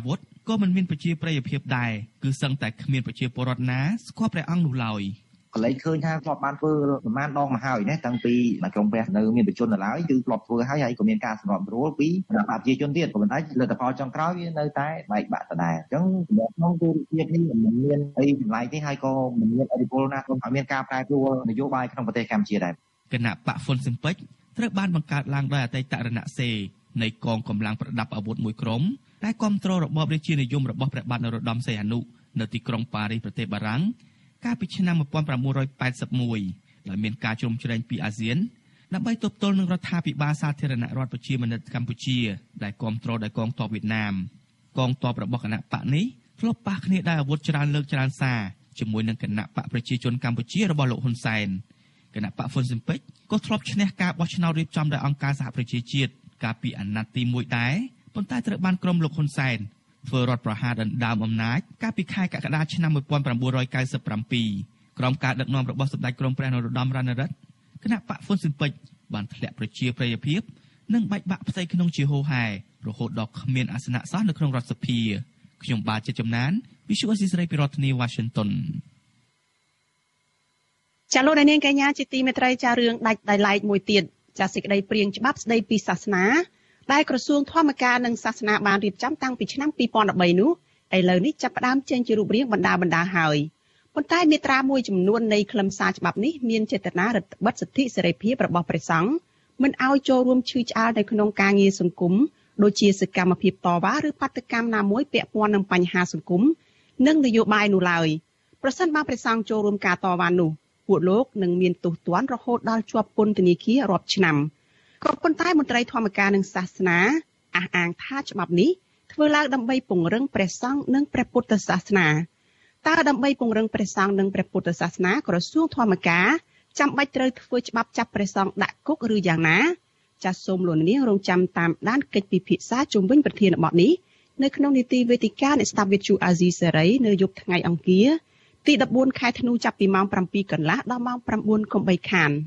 ក៏មិនមានប្រជាប្រិយភាពដែរគឺសឹងតែគ្មានប្រជាពលរដ្ឋណាស្គាល់ព្រះអង្គនោះឡើយក
ន្លែងឃើញថាធ្លាប់បានធ្វើប្រមាណដងមកហើយណាតាំងពីក្រុមព្រះនៅមានប្រជជននៅឡើយគឺធ្លាប់ធ្វើហើយហើយក៏មានការសម្របសម្រួលពីគណៈបកប្រជាជនទៀតក៏ប៉ុន្តែលទ្ធផលចុងក្រោយវានៅតែបែកបាក់ដដែលអញ្ចឹងក្នុងទូរទស្សន៍នេះមិនមានអីចម្លែកទេហើយក៏មិនមានអធិពលណាក្នុងឲ្យមានការប្រែប្រួលនយោបាយក្នុងប្រទេសកម្ពុជាដែរ
គណៈបកហ្វុនស៊ិនពេជ្រត្រូវបានបង្កើតឡើងដោយអតីតរណសេរីនៃកងកម្លាំងប្រដាប់អាវុធមួយក្រុមដែលគ្រប់គ្រងរបបរាជានិយមរបស់ព្រះបាទនរោត្តមសីហនុនៅទីក្រុងប៉ារីសប្រទេសបារាំងកាលពីឆ្នាំmột nghìn chín trăm tám mươi mốtដោយមានការជ្រោមជ្រែងពីអាស៊ានដើម្បីទប់ទល់នឹងរដ្ឋាភិបាលសាធារណរដ្ឋប្រជាមានិតកម្ពុជាដែលគ្រប់គ្រងដោយកងទ័ពវៀតណាមកងទ័ពរបស់គណៈបកនេះធ្លាប់ប៉ះគ្នាដោយអាវុធច្រើនលើកច្រើនសារជាមួយនឹងគណៈបកប្រជាជនកម្ពុជារបស់លោកហ៊ុនសែនគណៈបកហ្វុនស៊ិនពេជ្រក៏ធ្លាប់ឈ្នះការបោះឆ្នោតរៀបចំដោយអង្គការសហប្រជាជាតិកាលពីអាណត្តិទីមួយដែរប៉ុន្តែត្រូវបានក្រុមលោកហ៊ុនសែនធ្វើរដ្ឋប្រហារដណ្ដើមអំណាចកាលពីខែកក្កដាឆ្នាំmột nghìn chín trăm chín mươi bảyក្រោមការដឹកនាំរបស់សម្ដេចក្រមព្រះនរោត្តមរណរដ្ឋគណៈបកហ្វុនស៊ិនពេជ្របានធ្លាក់ប្រជាប្រិយភាពនិងបែកបាក់ផ្ទៃក្នុងជាហូរហែរហូតដល់គ្មានអាសនៈសោះនៅក្នុងរដ្ឋសភាខ្ញុំបាទជាចំណាន Visual Assisray ពីរដ្ឋធានី Washington
ចាលោកនាងកញ្ញាជាទីមេត្រីចារឿងដាច់ដោយឡែកមួយទៀតចាសេចក្តីព្រាងច្បាប់ស្តីពីសាសនាដែលក្រសួងធម្មការនិងសាសនាបានរៀបចំតាំងពីឆ្នាំពីរពាន់ដប់បីនោះឥឡូវនេះចាប់ផ្ដើមចេញជារូបរាងបណ្ដាបណ្ដាហើយប៉ុន្តែមាត្រាមួយចំនួននៃខ្លឹមសារច្បាប់នេះមានចេតនារឹតបន្តឹងសិទ្ធិសេរីភាពរបស់ព្រះសង្ឃមិនឲ្យចូលរួមឈឺឆ្អាលនៅក្នុងការងារសង្គមដូចជាសកម្មភាពតវ៉ាឬបាតុកម្មណាមួយពាក់ព័ន្ធនឹងបញ្ហាសង្គមនិងនយោបាយនោះឡើយប្រសិនបើព្រះសង្ឃចូលរួមការតវ៉ានោះពួកលោកនឹងមានទោសទណ្ឌរហូតដល់ជាប់ពន្ធនាគាររាប់ឆ្នាំក៏ប៉ុន្តែមន្ត្រីធម្មការនិងសាសនាអះអាងថាច្បាប់នេះធ្វើឡើងដើម្បីពង្រឹងព្រះសង្ឃនិងព្រះពុទ្ធសាសនាតើដើម្បីពង្រឹងព្រះសង្ឃនិងព្រះពុទ្ធសាសនាក្រសួងធម្មការចាំបាច់ត្រូវធ្វើច្បាប់ចាប់ព្រះសង្ឃដាក់គុកឬយ៉ាងណាចាសសូមលោកនាងរងចាំតាមដានកិច្ចពិភាក្សាជុំវិញប្រធានបទនេះនៅក្នុងនីតិវេទិកានៃស្ដាប់វិទ្យុអាស៊ីសេរីនៅយប់ថ្ងៃអង្គារទីដប់បួនខែធ្នូចាប់ពីម៉ោងប្រាំពីរកន្លះដល់ម៉ោងប្រាំបួនកុំបីខាន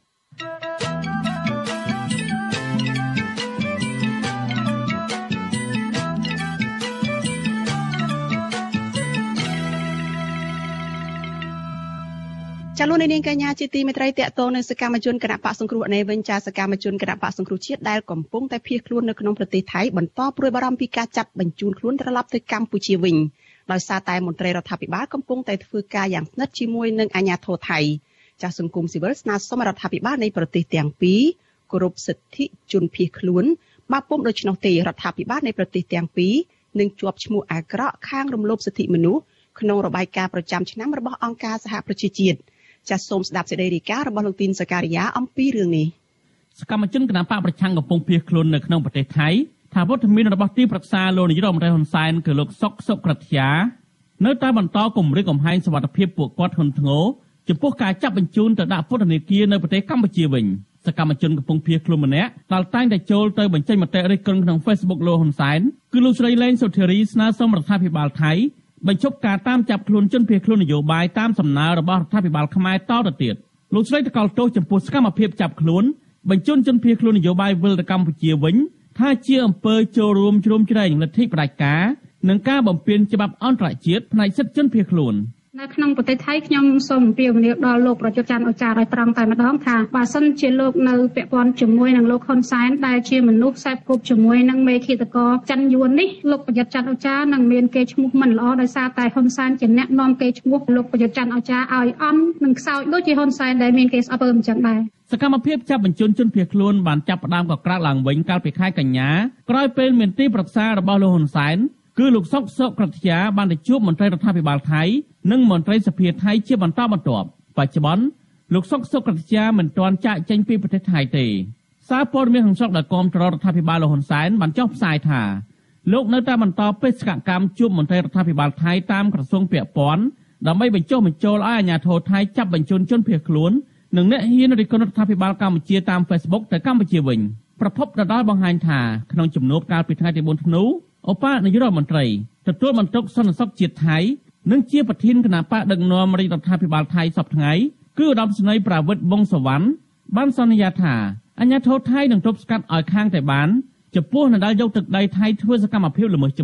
ចាលោកនាងកញ្ញាជាទីមេត្រីតេតងនៅសកម្មជនគណៈបកសង្គ្រោះនៃវិញចាសកម្មជនគណៈបកសង្គ្រោះជាតិដែលកំពុងតែភៀសខ្លួននៅក្នុងប្រទេសថៃបន្តព្រួយបារម្ភពីការចាប់បញ្ជូនខ្លួនត្រឡប់ទៅកម្ពុជាវិញដោយសារតែមន្ត្រីរដ្ឋាភិបាលកំពុងតែធ្វើការយ៉ាងស្និទ្ធជាមួយនឹងអាជ្ញាធរថៃចាសសង្គមស៊ីវិលស្នើសុំរដ្ឋាភិបាលនៃប្រទេសទាំងពីរគោរពសិទ្ធិជនភៀសខ្លួនបើពុំដូច្នោះទេរដ្ឋាភិបាលនៃប្រទេសទាំងពីរនឹងជាប់ឈ្មោះអាក្រក់ខាងរំលោភសិទ្ធិមនុស្សក្នុងរបាយការណ៍ប្រចាំឆ្នាំរបស់អង្គការសហប្រជាជាតិចាសសូមស្ដាប់សេចក្តីរាយការណ៍របស់លោកទីនសការីយ៉ាអំពីរឿងនេះ
សកម្មជនគណបកប្រឆាំងកំពុងភៀសខ្លួននៅក្នុងប្រទេសថៃថាវត្តមានរបស់ទីប្រឹក្សាលោកនាយរដ្ឋមន្ត្រីហ៊ុនសែនគឺលោកសុកសុក្រិតជានៅតែបន្តគម្រាមកំហែងសុវត្ថិភាពពួកគាត់ធ្ងន់ធ្ងរចំពោះការចាប់បញ្ជូនទៅដាក់ពន្ធនាគារនៅប្រទេសកម្ពុជាវិញសកម្មជនកំពុងភៀសខ្លួនម្នាក់ដែលតែងតែចូលទៅបញ្ចេញមតិរិះគន់ក្នុង Facebook លោកហ៊ុនសែនគឺលោកស្រីលេងសុធារីស្នើសុំរដ្ឋាភិបាលថៃបញ្ឈប់ការតាមចាប់ខ្លួនជនភៀសខ្លួននយោបាយតាមសំណើរបស់រដ្ឋាភិបាលខ្មែរតទៅទៀតលោកស្រីថ្កោលទោសចំពោះសកម្មភាពចាប់ខ្លួនបញ្ជូនជនភៀសខ្លួននយោបាយវិលទៅកម្ពុជាវិញថាជាអំពើចូលរួមជ្រោមជ្រែងលទ្ធិផ្ដាច់ការនិងការបំពានច្បាប់អន្តរជាតិផ្នែកសិទ្ធិជនភៀសខ្លួន
នៅក្នុងប្រទេសថៃខ្ញុំសូមអំពាវនាវដល់លោកប្រយុទ្ធច័ន្ទអូចារ្យឲ្យត្រង់តែម្ដងថាបើសិនជាលោកនៅពាក់ព័ន្ធជាមួយនឹងលោកហ៊ុនសែនដែលជាមនុស្សខ្សែគប់ជាមួយនឹងមេឃាតករចិនយួននេះលោកប្រយុទ្ធច័ន្ទអូចារ្យនឹងមានកេរ្តិ៍ឈ្មោះមិនល្អដោយសារតែហ៊ុនសែនជាអ្នកនាំកេរ្តិ៍ឈ្មោះលោកប្រយុទ្ធច័ន្ទអូចារ្យឲ្យអន់និងខ្សោយដូចជាហ៊ុនសែនដែលមានគេស្អប់អើអញ្ចឹងដែរ
សកម្មភាពចាប់បញ្ជូនជនភៀសខ្លួនបានចាប់ផ្ដើមកក្រាកឡើងវិញកាលពីខែកញ្ញាក្រោយពេលមានទីប្រឹក្សារបស់លោកហ៊ុនសែនគឺលោកសុកសុក្រិតជាបានទៅជួបមន្ត្រីរដ្ឋាភិបាលថៃនិងមន្ត្រីសភាថៃជាបន្តបន្ទាប់បច្ចុប្បន្នលោកសុកសុក្រិតជាមិនទាន់ចាកចេញពីប្រទេសថៃទេសារព័ត៌មានក្នុងស្រុកដែលគាំទ្ររដ្ឋាភិបាលលោកហ៊ុនសែនបានចុះផ្សាយថាលោកនៅតែបន្តបេសកកម្មជួបមន្ត្រីរដ្ឋាភិបាលថៃតាមក្រសួងពាក់ព័ន្ធដើម្បីបញ្ចុះបញ្ចូលឲ្យអាជ្ញាធរថៃចាប់បញ្ជូនជនភៀសខ្លួននិងអ្នកហ៊ានរិះគន់រដ្ឋាភិបាលកម្ពុជាតាម Facebook ទៅកម្ពុជាវិញប្រភពដដែលបង្ហាញថាក្នុងជំនួបកាលពីថ្ងៃទីបួនធ្នូឧបនាយករដ្ឋមន្ត្រីទទួលបន្ទុកសន្តិសុខជាតិថៃនិងជាប្រធានគណៈបកដឹកនាំរាជរដ្ឋាភិបាលថៃសប្តាហ៍ថ្ងៃគឺឧត្តមសេនីយ៍ប្រាវិតវង្សសវណ្ណបានសន្យាថាអាជ្ញាធរថៃនឹងទប់ស្កាត់ឲ្យខាងតែបានចំពោះអ្នកដែលយកទឹកដីថៃធ្វើសកម្មភាពល្មើសច្បាប់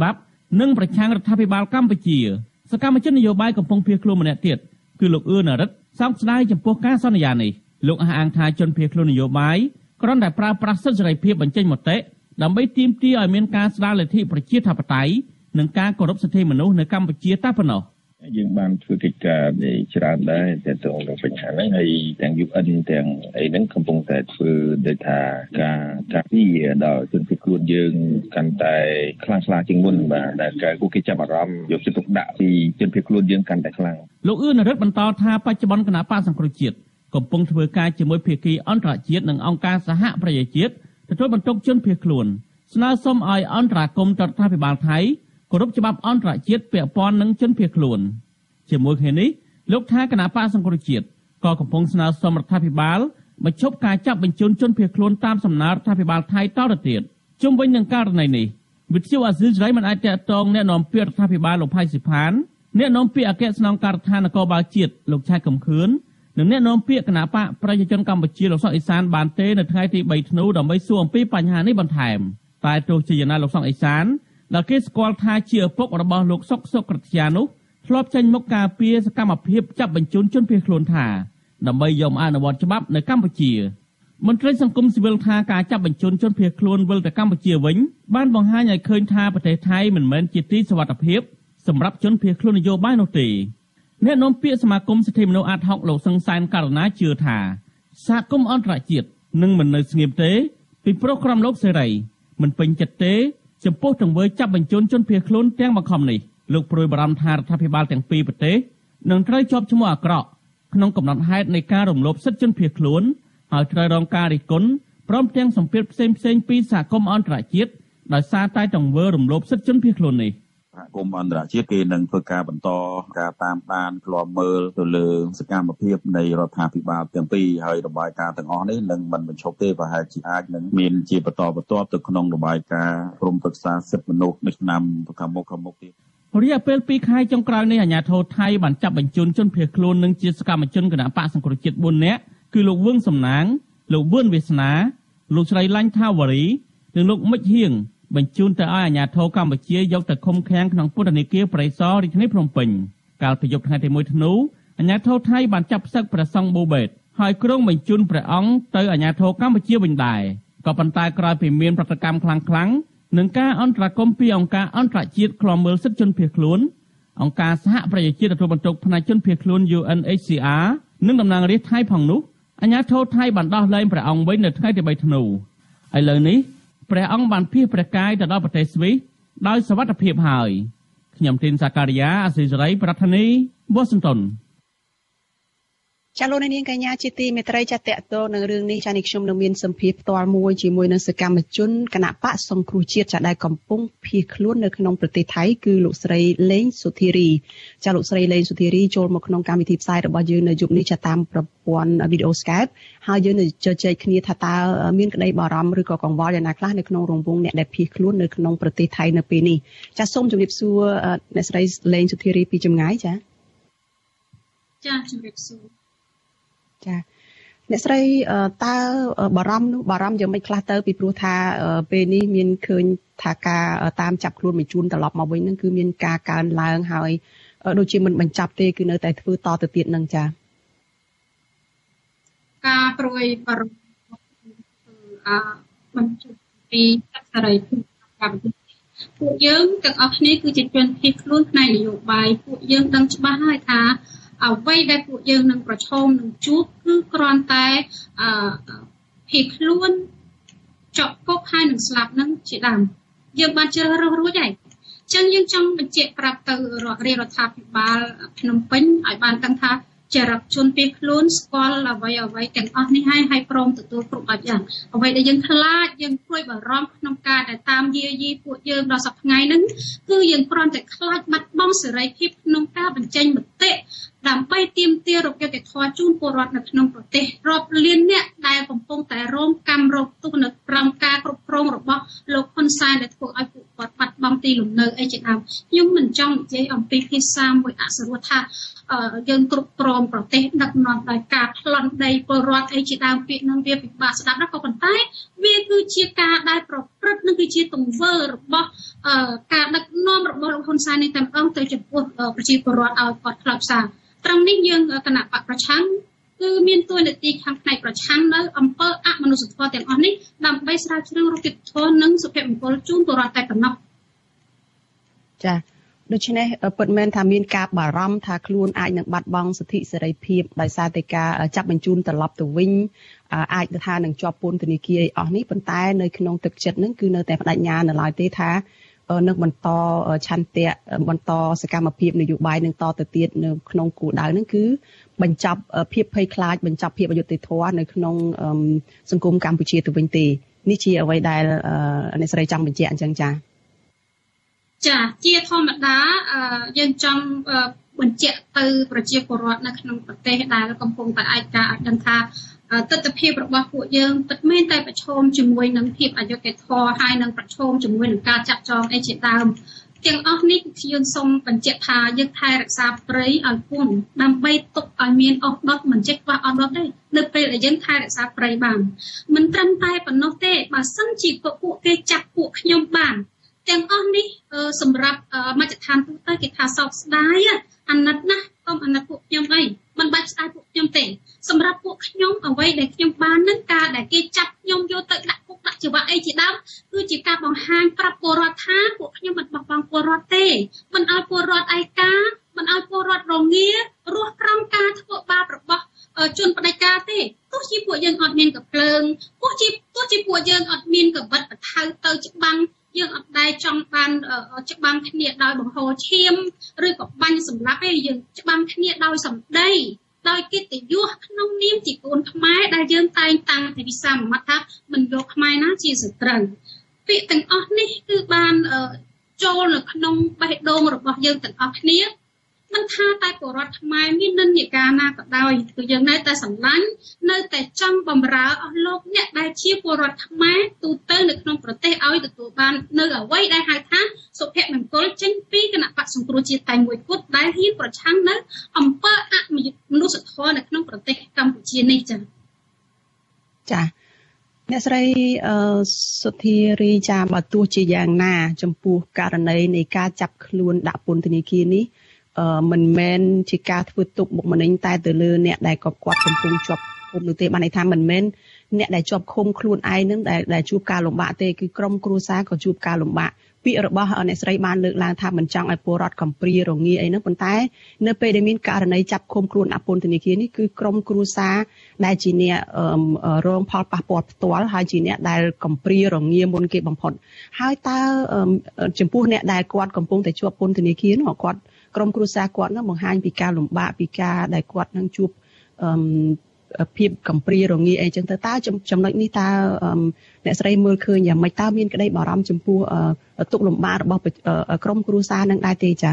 និងប្រឆាំងរដ្ឋាភិបាលកម្ពុជាសកម្មជននយោបាយកំពុងភៀសខ្លួនម្នាក់ទៀតគឺលោកអឿនរិទ្ធសោកស្ដាយចំពោះការសន្យានេះលោកអះអាងថាជនភៀសខ្លួននយោបាយគ្រាន់តែប្រើប្រាស់សិទ្ធិសេរីភាពបញ្ចេញមតិដើម្បីទាមទារឲ្យមានការស្ដារលទ្ធិប្រជាធិបតេយ្យនិងការគោរពសិទ្ធិមនុស្សនៅកម្ពុជាតែប៉ុណ្ណោះ
យើងបានធ្វើកិច្ចការនេះច្រើនដែរតែទៅនឹងបញ្ហាហ្នឹងហើយទាំង ยู เอ็น ទាំងអីហ្នឹងកំពុងតែធ្វើដូចថាការការពារដល់ជនភៀសខ្លួនយើងកាន់តែខ្លាំងក្លាជាងមុនបាទដែលពួកគេចាប់អារម្មណ៍យកចិត្តទុកដាក់ពីជនភៀសខ្លួនយើងកាន់តែខ្លាំង
លោកអឿនរិទ្ធបន្តថាបច្ចុប្បន្នគណៈបកសង្គ្រោះជាតិកំពុងធ្វើការជាមួយភាគីអន្តរជាតិនិងអង្គការសហប្រជាជាតិទទួលបន្ទុកជនភៀសខ្លួនស្នើសុំឲ្យអន្តរាគមន៍រដ្ឋាភិបាលថៃគោរពច្បាប់អន្តរជាតិពាក់ព័ន្ធនឹងជនភៀសខ្លួនជាមួយគ្នានេះលោកថាគណៈបកសង្គ្រោះជាតិក៏កំពុងស្នើសុំរដ្ឋាភិបាលបញ្ឈប់ការចាប់បញ្ជូនជនភៀសខ្លួនតាមសំណើរដ្ឋាភិបាលថៃតទៅទៀតជុំវិញនឹងករណីនេះវិទ្យុអាស៊ីសេរីមិនអាចតតងแนะនាំពាក្យរដ្ឋាភិបាលលោកផៃស៊ីផានអ្នកនាំពាក្យអគ្គស្នងការដ្ឋាននគរបាលជាតិលោកឆៃកំខឿននិងអ្នកនាំពាក្យគណៈបកប្រជាជនកម្ពុជាលោកសុកអេសានបានទេនៅថ្ងៃទីបីធ្នូដើម្បីសួរអំពីបញ្ហានេះបន្ថែមតែទោះជាយ៉ាងណាលោកសុកអេសានដែលគេស្គាល់ថាជាឪពុករបស់លោកសុកសុក្រិត្យានោះធ្លាប់ចេញមុខការពារសកម្មភាពចាប់បញ្ជូនជនភៀសខ្លួនថាដើម្បីយកអនុវត្តច្បាប់នៅកម្ពុជាមន្ត្រីសង្គមស៊ីវិលថាការចាប់បញ្ជូនជនភៀសខ្លួនវិលទៅកម្ពុជាវិញបានបង្ហាញឲ្យឃើញថាប្រទេសថៃមិនមែនជាទីសុវត្ថិភាពសម្រាប់ជនភៀសខ្លួននយោបាយនោះទេអ្នកនាំពាក្យសមាគមសិទ្ធិមនុស្សអាតហុកលោកសង្សានករណាជឿថាសហគមន៍អន្តរជាតិនឹងមិននៅស្ងៀមទេពីព្រោះក្រុមលោកសេរីមិនពេញចិត្តទេចំពោះទង្វើចាប់បញ្ជូនជនភៀសខ្លួនទាំងបង្ខំនេះលោកព្រួយបារម្ភថារដ្ឋាភិបាលទាំងពីរប្រទេសនឹងត្រូវជាប់ឈ្មោះអាក្រក់ក្នុងកំណត់ហេតុនៃការរំលោភសិទ្ធិជនភៀសខ្លួនហើយត្រូវរងការរិះគន់ព្រមទាំងសម្ពាធផ្សេងផ្សេងពីសហគមន៍អន្តរជាតិដោយសារតែទង្វើរំលោភសិទ្ធិជនភៀសខ្លួននេះ
សហគមន៍អន្តរជាតិគេនឹងធ្វើការបន្តការតាមដានឃ្លាំមើលទៅលើសកម្មភាពនៃរដ្ឋាភិបាលទាំងពីរហើយរបាយការណ៍ទាំងអស់នេះនឹងមិនបញ្ឈប់ទេប្រហែលជាអាចនឹងមានជាបន្តបន្ទាប់ទៅក្នុងរបាយការណ៍ក្រុមប្រឹក្សាសិទ្ធិមនុស្សនៅឆ្នាំខាងមុខខាងមុខទៀត
រយៈពេលពីរខែចុងក្រោយនេះអាជ្ញាធរថៃបានចាប់បញ្ជូនជនភៀសខ្លួននិងជាសកម្មជនគណបកសង្គ្រោះជាតិបួននាក់គឺលោកវឿងសំណាងលោកវឿនវាសនាលោកស្រីឡាញ់ថាវរីនិងលោកមិចហៀងបញ្ជូនទៅឲ្យអាជ្ញាធរកម្ពុជាយកទៅឃុំឃាំងក្នុងពន្ធនាគារព្រៃសររាជធានីភ្នំពេញកាលពីយប់ថ្ងៃទីមួយធ្នូអាជ្ញាធរថៃបានចាប់ផ្សឹកព្រះសង្ឃបូបេតហើយគ្រងបញ្ជូនព្រះអង្គទៅអាជ្ញាធរកម្ពុជាវិញដែរក៏ប៉ុន្តែក្រោយពីមានប្រតិកម្មខ្លាំងៗនឹងការអន្តរាគមន៍ពីអង្គការអន្តរជាតិឃ្លាំមើលសិទ្ធិជនភៀសខ្លួនអង្គការសហប្រជាជាតិទទួលបន្ទុកផ្នែកជនភៀសខ្លួន ยู เอ็น เอช ซี អារ និងតំណាងរាស្ត្រថៃផងនោះអាជ្ញាធរថៃបានដោះលែងព្រះអង្គវិញនៅថ្ងៃទីបីធ្នូឥឡូវនេះព្រះអង្គបានភៀសព្រះកាយទៅដល់ប្រទេសស្វីសដោយសុវត្ថិភាពហើយខ្ញុំទីនសាការីយ៉ាអាស៊ីសេរីប្រធានាធិបតី Washington
ចាលោកនាងកញ្ញាជាទីមេត្រីចាតតទៅនឹងរឿងនេះចានេះខ្ញុំនឹងមានសម្ភារផ្ទាល់មួយជាមួយនឹងសកម្មជនគណៈបកសង្គ្រោះជាតិចាដែលកំពុងភៀសខ្លួននៅក្នុងប្រទេសថៃគឺលោកស្រីលេងសុធារីចាលោកស្រីលេងសុធារីចូលមកក្នុងកម្មវិធីផ្សាយរបស់យើងនៅយប់នេះចាតាមប្រព័ន្ធវីដេអូ Skype ហើយយើងនឹងជជែកគ្នាថាតើមានក្តីបារម្ភឬក៏កង្វល់យ៉ាងណាខ្លះនៅក្នុងរង្វង់អ្នកដែលភៀសខ្លួននៅក្នុងប្រទេសថៃនៅពេលនេះចាសូមជម្រាបសួរអ្នកស្រីលេងសុធារីពីចម្ងាយចា
ចាជម្រាបសួរ
ចាអ្នកស្រីតើបារម្ភនោះបារម្ភយ៉ាងម៉េចខ្លះទៅពីព្រោះថាពេលនេះមានឃើញថាការតាមចាប់ខ្លួនបញ្ជូនត្រឡប់មកវិញហ្នឹងគឺមានការកើនឡើងហើយដូចជាមិនបញ្ចប់ទេគឺនៅតែធ្វើតទៅទៀតហ្នឹងចា
ការព្រួយបារម្ភគឺអាបញ្ជូនពីសិទ្ធិសេរីភាពកម្ពុជាពួកយើងទាំងអស់គ្នាគឺជាជនភៀសខ្លួនផ្នែកនយោបាយពួកយើងដឹងច្បាស់ហើយថាអ្វីដែលពួកយើងនឹងប្រឈមនឹងជួបគឺគ្រាន់តែអឺភៀសខ្លួនចុកគុកហើយនឹងស្លាប់នឹងជាដើមយើងបានជ្រើសរើសរួចហើយអញ្ចឹងយើងចង់បញ្ជាក់ប្រាប់ទៅរដ្ឋាភិបាលភ្នំពេញឲ្យបានដឹងថាចរិតជនភៀសខ្លួនស្គាល់អ្វីអ្វីទាំងអស់នេះហើយហើយព្រមទទួលគ្រប់បែបយ៉ាងអ្វីដែលយើងខ្លាចយើងព្រួយបារម្ភក្នុងការដែលតាមយាយីពួកយើងដល់សប្តាហ៍ថ្ងៃហ្នឹងគឺយើងគ្រាន់តែខ្លាចបាត់បង់សេរីភាពក្នុងការបញ្ចេញមតិដើម្បីទាមទាររកយុត្តិធម៌ជូនពលរដ្ឋនៅក្នុងប្រទេសរាប់លានអ្នកដែលកំពុងតែរងកម្មរងទុក្ខនៅក្រោមការគ្រប់គ្រងរបស់លោកហ៊ុនសែនដែលធ្វើឲ្យពួកគាត់បាត់បង់ទីលំនៅអីជាដើមខ្ញុំមិនចង់និយាយអំពីភាសាមួយអសរោះថាយើងគ្រប់គ្រងប្រទេសដឹកនាំដោយការប្លន់ដីពលរដ្ឋអីជាដើមពាក្យនឹងវាពិបាកស្ដាប់ណាស់ក៏ប៉ុន្តែវាគឺជាការដែលប្រព្រឹត្តនិងគឺជាទង្វើរបស់ការដឹកនាំរបស់លោកហ៊ុនសែននេះតែម្ដងទៅចំពោះប្រជាពលរដ្ឋឲ្យគាត់ខ្លោចផ្សាត្រង់នេះយើងគណៈបកប្រឆាំងគឺមានតួនាទីខាងផ្នែកប្រឆាំងនៅអំពើអមនុស្សធម៌ទាំងអស់នេះដើម្បីស្រាវជ្រាវរកយុត្តិធម៌និងសុភមង្គលជូនពលរដ្ឋតែប៉ុណ្ណោះ
ចា៎ដូច្នេះពិតមែនថាមានការបារម្ភថាខ្លួនអាចនឹងបាត់បង់សិទ្ធិសេរីភាពដោយសារតែការចាប់បញ្ជូនត្រឡប់ទៅវិញអាចទៅថានឹងជាប់ពន្ធនាគារអស់នេះប៉ុន្តែនៅក្នុងទឹកចិត្តនឹងគឺនៅតែបដិញ្ញានៅឡើយទេថានឹងបន្តឆន្ទៈបន្តសកម្មភាពនយោបាយនឹងតទៅទៀតនៅក្នុងគោលដៅនឹងគឺបញ្ចប់ភាពភ័យខ្លាចបញ្ចប់ភាពអយុត្តិធម៌នៅក្នុងសង្គមកម្ពុជាទៅវិញទេនេះជាអ្វីដែលអ្នកស្រីចង់បញ្ជាក់អញ្ចឹងចា៎
ចាជាធម្មតាយើងចង់បញ្ជាក់ទៅប្រជាពលរដ្ឋនៅក្នុងប្រទេសដែលកំពុងតែឯកការឲ្យដឹងថាទស្សនវិជ្ជារបស់ពួកយើងពិតមែនតែប្រឈមជាមួយនឹងភាពអយុត្តិធម៌ហើយនឹងប្រឈមជាមួយនឹងការចាប់ចងអីជាដើមទាំងអស់នេះខ្ញុំសូមបញ្ជាក់ថាយើងថែរក្សាព្រៃឲ្យគង់ដើម្បីទុកឲ្យមានអស់ដុតមិនចេះខ្វះអស់ដុតទេនៅពេលដែលយើងថែរក្សាព្រៃបានមិនត្រឹមតែប៉ុណ្ណោះទេបើសិនជាពួកគេចាប់ពួកខ្ញុំបានទាំងអស់នេះសម្រាប់មជ្ឈដ្ឋានទូទៅគេថាសោកស្ដាយអាណិតណាស់កុំអាណិតពួកខ្ញុំអីមិនបាច់ស្ដាយពួកខ្ញុំទេសម្រាប់ពួកខ្ញុំអ្វីដែលខ្ញុំបាននឹងការដែលគេចាប់ខ្ញុំយកទៅដាក់គុកដាក់ច្បាប់អីជាដើមគឺជាការបង្ហាញប្រាប់ពលរដ្ឋថាពួកខ្ញុំមិនបោះបង់ពលរដ្ឋទេមិនឲ្យពលរដ្ឋឯកាមិនឲ្យពលរដ្ឋរងារស់ក្រោមការធ្វើបាបរបស់ជនបដិការទេទោះជាពួកយើងអត់មានកភ្លើងទោះជាទោះជាពួកយើងអត់មានកបិតបថៅទៅច្បាំងយើងអត់ដែរចង់បានច្បាំងគ្នាដោយបង្ហូរឈាមឬក៏បាញ់សម្លាប់ទេយើងច្បាំងគ្នាដោយសម្ដីដោយកិត្តិយសក្នុងនាមជាកូនខ្មែរដែលយើងតែងតាំងពីវិសាមមថាមិនយកខ្មែរណាជាសត្រូវពាក្យទាំងអស់នេះគឺបានចូលនៅក្នុងបេះដូងរបស់យើងទាំងអស់គ្នាមិនថាតែពលរដ្ឋខ្មែរមាននិន្នាការណាក៏ដោយគឺយើងនៅតែស្រឡាញ់នៅតែចង់បម្រើអស់លោកអ្នកដែលជាពលរដ្ឋខ្មែរទូទៅនៅក្នុងប្រទេសឲ្យទទួលបាននៅអ្វីដែលហៅថាសុភមង្គលចេញពីគណៈបក្សសង្គ្រោះជាតិតែមួយគត់ដែលហ៊ានប្រឆាំងនៅអំពើអមនុស្សធម៌នៅក្នុងប្រទេសកម្ពុជានេះចា៎
ចា៎អ្នកស្រីសុធារីចាបើទោះជាយ៉ាងណាចំពោះករណីនៃការចាប់ខ្លួនដាក់ពន្ធនាគារនេះមិនមែនជាការធ្វើទុកបុកម្នេញតែទៅលើអ្នកដែលគាត់គាត់កំពុងជាប់ឃុំនោះទេបានន័យថាមិនមែនអ្នកដែលជាប់ឃុំខ្លួនឯងនឹងដែលដែលជួបការលំបាកទេគឺក្រុមគ្រួសារក៏ជួបការលំបាកពាក្យរបស់អ្នកស្រីបានលើកឡើងថាមិនចង់ឲ្យពលរដ្ឋកំព្រារងាអីហ្នឹងប៉ុន្តែនៅពេលដែលមានករណីចាប់ឃុំខ្លួនដាក់ពន្ធនាគារនេះគឺក្រុមគ្រួសារដែលជាអ្នករងផលប៉ះពាល់ផ្ទាល់ហើយជាអ្នកដែលកំព្រារងាមុនគេបំផុតហើយតើចំពោះអ្នកដែលគាត់កំពុងតែជាប់ពន្ធនាគារនោះគាត់ក្រុមគ្រួសារគាត់នឹងបង្ហាញពីការលំបាកពីការដែលគាត់នឹងជួបភាពកំព្រារងាអីចឹងទៅតើចំណុចនេះតើអ្នកស្រីមើលឃើញយ៉ាងម៉េចតើមានក្តីបារម្ភចំពោះទុក្ខលំបាករបស់ក្រុមគ្រួសារនឹងដែរទេចា៎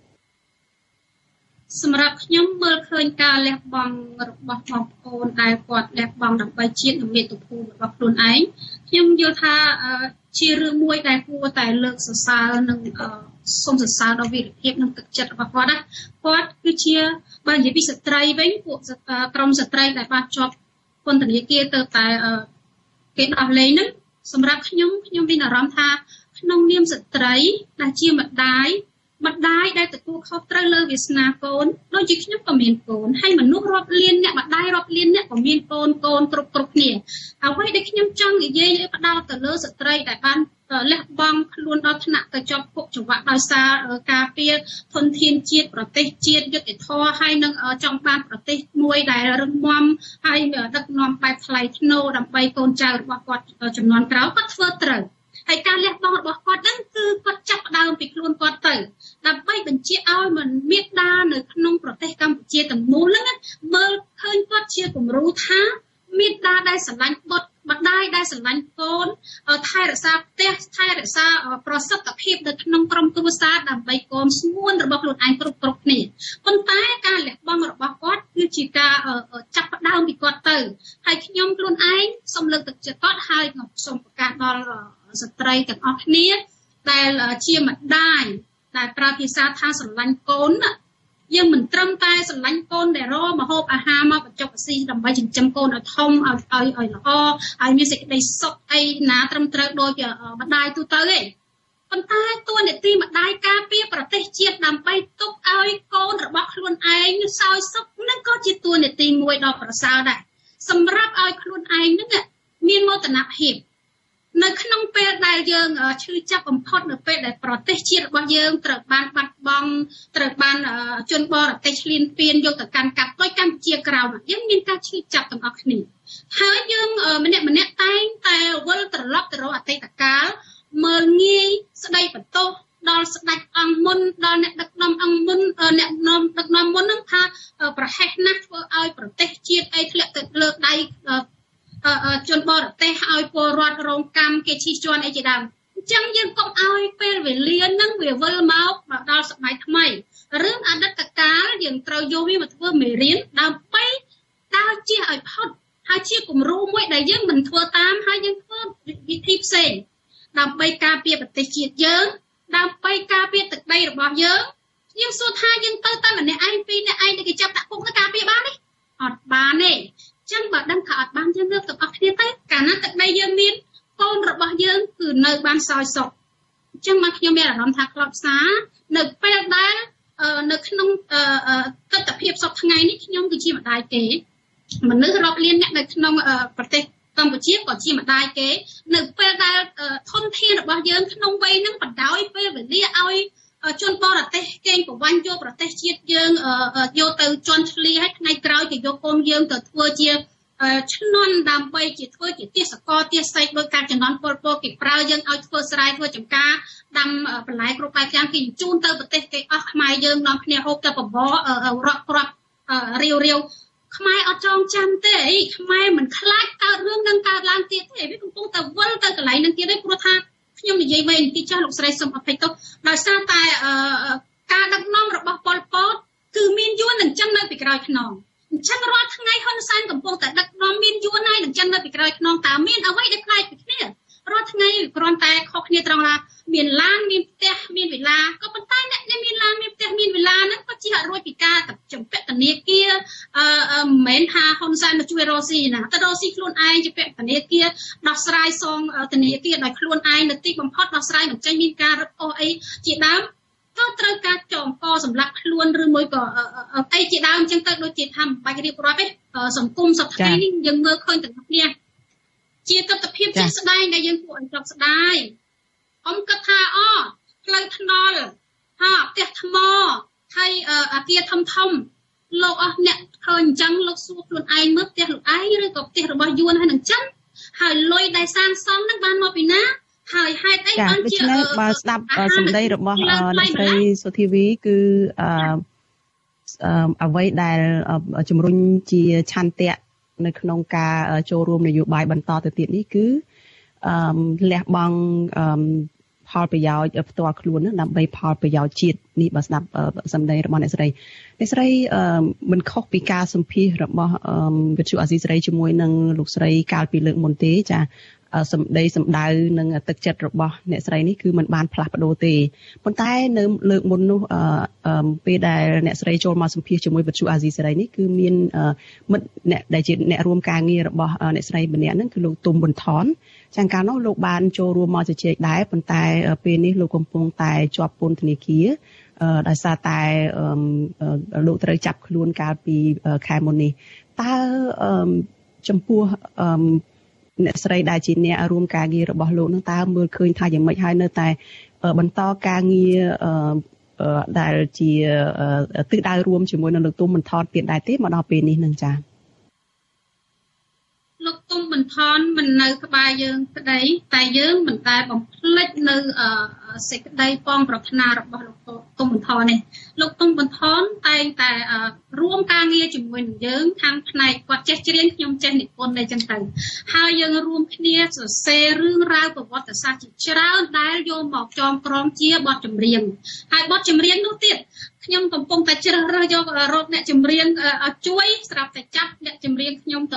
សម្រាប់ខ្ញុំមើលឃើញការលះបង់របស់បងប្អូនដែលគាត់លះបង់ដើម្បីជាតិនិងមាតុភូមិរបស់ខ្លួនឯងខ្ញុំយល់ថាជារឿងមួយដែលគួរតែលើកសរសើរនិងសូមសរសើរដល់វីរភាពនិងទឹកចិត្តរបស់គាត់ណាគាត់គឺជាបើនិយាយពីស្ត្រីវិញពួកក្រុមស្ត្រីដែលបានជាប់ពន្ធនាគារទៅតែគេដោះលែងហ្នឹងសម្រាប់ខ្ញុំខ្ញុំមានអារម្មណ៍ថាក្នុងនាមស្ត្រីដែលជាម្ដាយម្ដាយដែលទទួលខុសត្រូវលើវាសនាកូនដូចជាខ្ញុំក៏មានកូនហើយមនុស្សរាប់លានអ្នកម្ដាយរាប់លានអ្នកក៏មានកូនកូនគ្រប់គ្រប់គ្នាអ្វីដែលខ្ញុំចង់និយាយផ្ដោតទៅលើស្ត្រីដែលបានលះបង់ខ្លួនដល់ថ្នាក់ទៅជាប់គុកចង្វាក់ដោយសារការពារធនធានជាតិប្រទេសជាតិយុត្តិធម៌ហើយនឹងចង់បានប្រទេសមួយដែលរឹងមាំហើយដឹកនាំបែបថ្លៃថ្នូរដើម្បីកូនចៅរបស់គាត់ចំនួនក្រោយគាត់ធ្វើត្រូវហើយការលះបង់របស់គាត់ហ្នឹងគឺគាត់ចាប់ផ្ដើមពីខ្លួនគាត់ទៅដើម្បីបញ្ជាឲ្យមិនមានដានៅក្នុងប្រទេសកម្ពុជាទាំងមូលហ្នឹងមើលឃើញគាត់ជាគំរូថាមានដាដែលស្រឡាញ់បុត្រ ម្ដាយដែលស្រឡាញ់កូនថែរក្សាផ្ទះថែរក្សាប្រសិទ្ធភាពនៅក្នុងក្រុមគ្រួសារដើម្បីកូនស្ងួនរបស់ខ្លួនឯងគ្រប់គ្រប់គ្នាប៉ុន្តែការលះបង់របស់គាត់គឺជាការចាប់ផ្ដើមពីគាត់ទៅហើយខ្ញុំខ្លួនឯងសូមលើកទឹកចិត្តគាត់ហើយសូមប្រកាសដល់ស្ត្រីទាំងអស់គ្នាដែលជាម្ដាយដែលប្រើភាសាថាស្រឡាញ់កូនណាយើងមិនត្រឹមតែស្រឡាញ់កូនដែលរមហូបអាហារមកបញ្ចុកអាស៊ីដើម្បីចិញ្ចឹមកូនឲ្យធំឲ្យឲ្យឲ្យល្អឲ្យមានសេចក្តីសុខអីណាត្រឹមត្រូវដោយម្ដាយទូទៅទេប៉ុន្តែតួនាទីម្ដាយការពារប្រទេសជាតិដើម្បីទុកឲ្យកូនរបស់ខ្លួនឯងសោយសុខនឹងក៏ជាតួនាទីមួយដ៏ប្រសើរដែរសម្រាប់ឲ្យខ្លួនឯងនឹងមានមោទនភាពនៅក្នុងពេលដែលយើងឈឺចាប់បំផុតនៅពេលដែលប្រទេសជាតិរបស់យើងត្រូវបានបាត់បង់ត្រូវបានជនបរទេសឈ្លានពានយកទៅកាន់កាប់ដោយកម្ពុជាក្រោមយើងមានការឈឺចាប់ទាំងអស់គ្នាហើយយើងម្នាក់ម្នាក់តែងតែវិលត្រឡប់ទៅរកអតីតកាលមើលងាយស្ដីបន្ទោសដល់ស្ដេចអង្គមុនដល់អ្នកដឹកនាំអង្គមុនអ្នកនាំដឹកនាំមុននឹងថាប្រហែសណាស់ធ្វើឲ្យប្រទេសជាតិអីធ្លាក់ទៅលើដៃជនបរទេសឲ្យពលរដ្ឋរងកម្មគេឈីជន់អីជាដើមអញ្ចឹងយើងកុំឲ្យពេលវេលានឹងវាវិលមកមកដល់សម័យថ្មីរឿងអតីតកាលយើងត្រូវយកវាមកធ្វើមេរៀនដើម្បីដើរជៀសឲ្យផុតហើយជាគំរូមួយដែលយើងមិនធ្វើតាមហើយយើងធ្វើវិធីផ្សេងដើម្បីការពារប្រទេសជាតិយើងដើម្បីការពារទឹកដីរបស់យើងយើងសួរថាយើងទៅតែម្នាក់ឯងពីរអ្នកឯងដែលគេចាប់ដាក់គុកទៅការពារបានទេអត់បានទេចឹងបើដឹងថាអត់បានយើងលើកទាំងអស់គ្នាទៅកាលណាទឹកដីយើងមានកូនរបស់យើងគឺនៅបានសោយសុខអញ្ចឹងមកខ្ញុំមានអារម្មណ៍ថាក្លបផ្សារនៅពេលដែលនៅក្នុងទស្សនវិជ្ជាសពថ្ងៃនេះខ្ញុំគឺជាម្ដាយគេមនុស្សរាប់លានអ្នកនៅក្នុងប្រទេសកម្ពុជាក៏ជាម្ដាយគេនៅពេលដែលធនធានរបស់យើងក្នុងវ័យហ្នឹងបដោយពេលវេលាឲ្យជនបរទេសកេងប្រវ័ញ្ចយកប្រទេសជាតិយើងយកទៅជន់ឈ្លីហើយថ្ងៃក្រោយគេយកកូនយើងទៅធ្វើជាឈ្នន់ដើម្បីជាធ្វើជាទេសកលទេសសេកដោយការចំនួនពលពគេប្រើយើងឲ្យធ្វើស្រែធ្វើចំការដាំបន្លែគ្រប់បែបយ៉ាងគេជូនទៅប្រទេសគេអស់ខ្មែរយើងនាំគ្នាហូបទៅបបររកគ្រាប់រាវរាវខ្មែរអត់ចងចាំទេអីខ្មែរមិនខ្លាចកើតរឿងនឹងកើតឡើងទៀតទេវាកំពុងតែវិលទៅកន្លែងនឹងទៀតទេព្រោះថាខ្ញុំនិយាយវិញទីចាស់លោកស្រីសុំអភ័យទោសដោយសារតែការដឹកនាំរបស់ប៉ុលពតគឺមានយួននឹងចឹងនៅពីក្រោយខ្នងអញ្ចឹងរាល់ថ្ងៃហ៊ុនសែនកំពុងតែដឹកនាំមានយួនហើយនឹងចឹងនៅពីក្រោយខ្នងតើមានអ្វីដែលខ្លាចពីគ្នារាល់ថ្ងៃគ្រាន់តែខុសគ្នាត្រង់ថាមានឡានមានផ្ទះមានវិឡាក៏ប៉ុន្តែអ្នកដែលមានឡានមានផ្ទះមានវិឡាហ្នឹងក៏ជាអត់រួចពីការចំពាក់ធនាគារអឺមិនមែនថាហ៊ុនសែនមកជួយរកស៊ីណាតែរកស៊ីខ្លួនឯងជាពាក់ធនាគារដោះស្រាយសងធនាគារដោយខ្លួនឯងនៅទីបំផុតដោះស្រាយមិនចេញមានការរឹបអូសអីជាដើមក៏ត្រូវការចងកសម្រាប់ខ្លួនឬមួយក៏អីជាដើមអញ្ចឹងទៅដូចជាថាមិនបាច់រៀបរាប់ទេសង្គមសប្តាហ៍នេះយើងមើលឃើញទាំងគ្នាជាទស្សនវិជ្ជាជាក់ស្ដែងដែលយើងគួរឲ្យចោទស្ដាយអ៊ំគិតថាអូផ្លូវថ្នល់ហាផ្ទះថ្មហើយអាគារធំធំលោកអស់អ្នកឃើញអញ្ចឹងលោកសួរខ្លួនឯងមើលផ្ទះលោកឯងឬក៏ផ្ទះរបស់យួនហើយនឹងចឹងហើយលុយដែលសាងសង់នឹងបានមកពីណាហើយហេតុអីបានជា
បើស្ដាប់សម្ដីរបស់អ្នកស្រីសុធីវីគឺអឺអ្វីដែលជំរុញជាឆន្ទៈនៅក្នុងការចូលរួមនយោបាយបន្តទៅទៀតនេះគឺអឺលះបង់អឺផលប្រយោជន៍ផ្ទាល់ខ្លួននឹងដើម្បីផលប្រយោជន៍ជាតិនេះបើស្ដាប់សម្ដីរបស់អ្នកស្រីអ្នកស្រីអឺមិនខុសពីការសម្ភាសរបស់វិទ្យុអាស៊ីសេរីជាមួយនឹងលោកស្រីកាលពីលើកមុនទេចាសម្ដីសម្ដៅនិងទឹកចិត្តរបស់អ្នកស្រីនេះគឺมันបានផ្លាស់ប្ដូរទេប៉ុន្តែនៅលើកមុននោះអឺពេលដែលអ្នកស្រីចូលមកសម្ភាសជាមួយវិទ្យុអាស៊ីសេរីនេះគឺមានមិត្តអ្នកដែលជាអ្នករួមការងាររបស់អ្នកស្រីម្នាក់ហ្នឹងគឺលោកទុំប៊ុនថនចា៎កាលនោះលោកបានចូលរួមមកជជែកដែរប៉ុន្តែពេលនេះលោកកំពុងតែជាប់ពន្ធនាគារដោយសារតែលោកត្រូវចាប់ខ្លួនកាលពីខែមុននេះតើចំពោះអ្នកស្រីដែលជាអ្នករួមការងាររបស់លោកនឹងតើមើលឃើញថាយ៉ាងម៉េចហើយនៅតែបន្តការងារដែលជាទិសដៅរួមជាមួយនឹងលោកទុំបន្ថនទៀតដែរទេមកដល់ពេលនេះនឹងចា៎
លោកទុំបន្ថនមិននៅក្បែរយើងក្តីតែយើងមិនតែបំភ្លេចនៅសេចក្តីប៉ងប្រាថ្នារបស់លោកទុំបន្ថននេះលោកទុំបន្ថនតែងតែរួមការងារជាមួយនឹងយើងខាងផ្នែកគាត់ចេះច្រៀងខ្ញុំចេះនិពន្ធអីចឹងទៅហើយយើងរួមគ្នាសរសេររឿងរ៉ាវប្រវត្តិសាស្ត្រជាច្រើនដែលយកមកចងក្រងជាបទចម្រៀងហើយបទចម្រៀងនោះទៀតខ្ញុំកំពុងតែជ្រើសរើសយករកអ្នកចម្រៀងជួយស្រាប់តែចាប់អ្នកចម្រៀងខ្ញុំទៅបាត់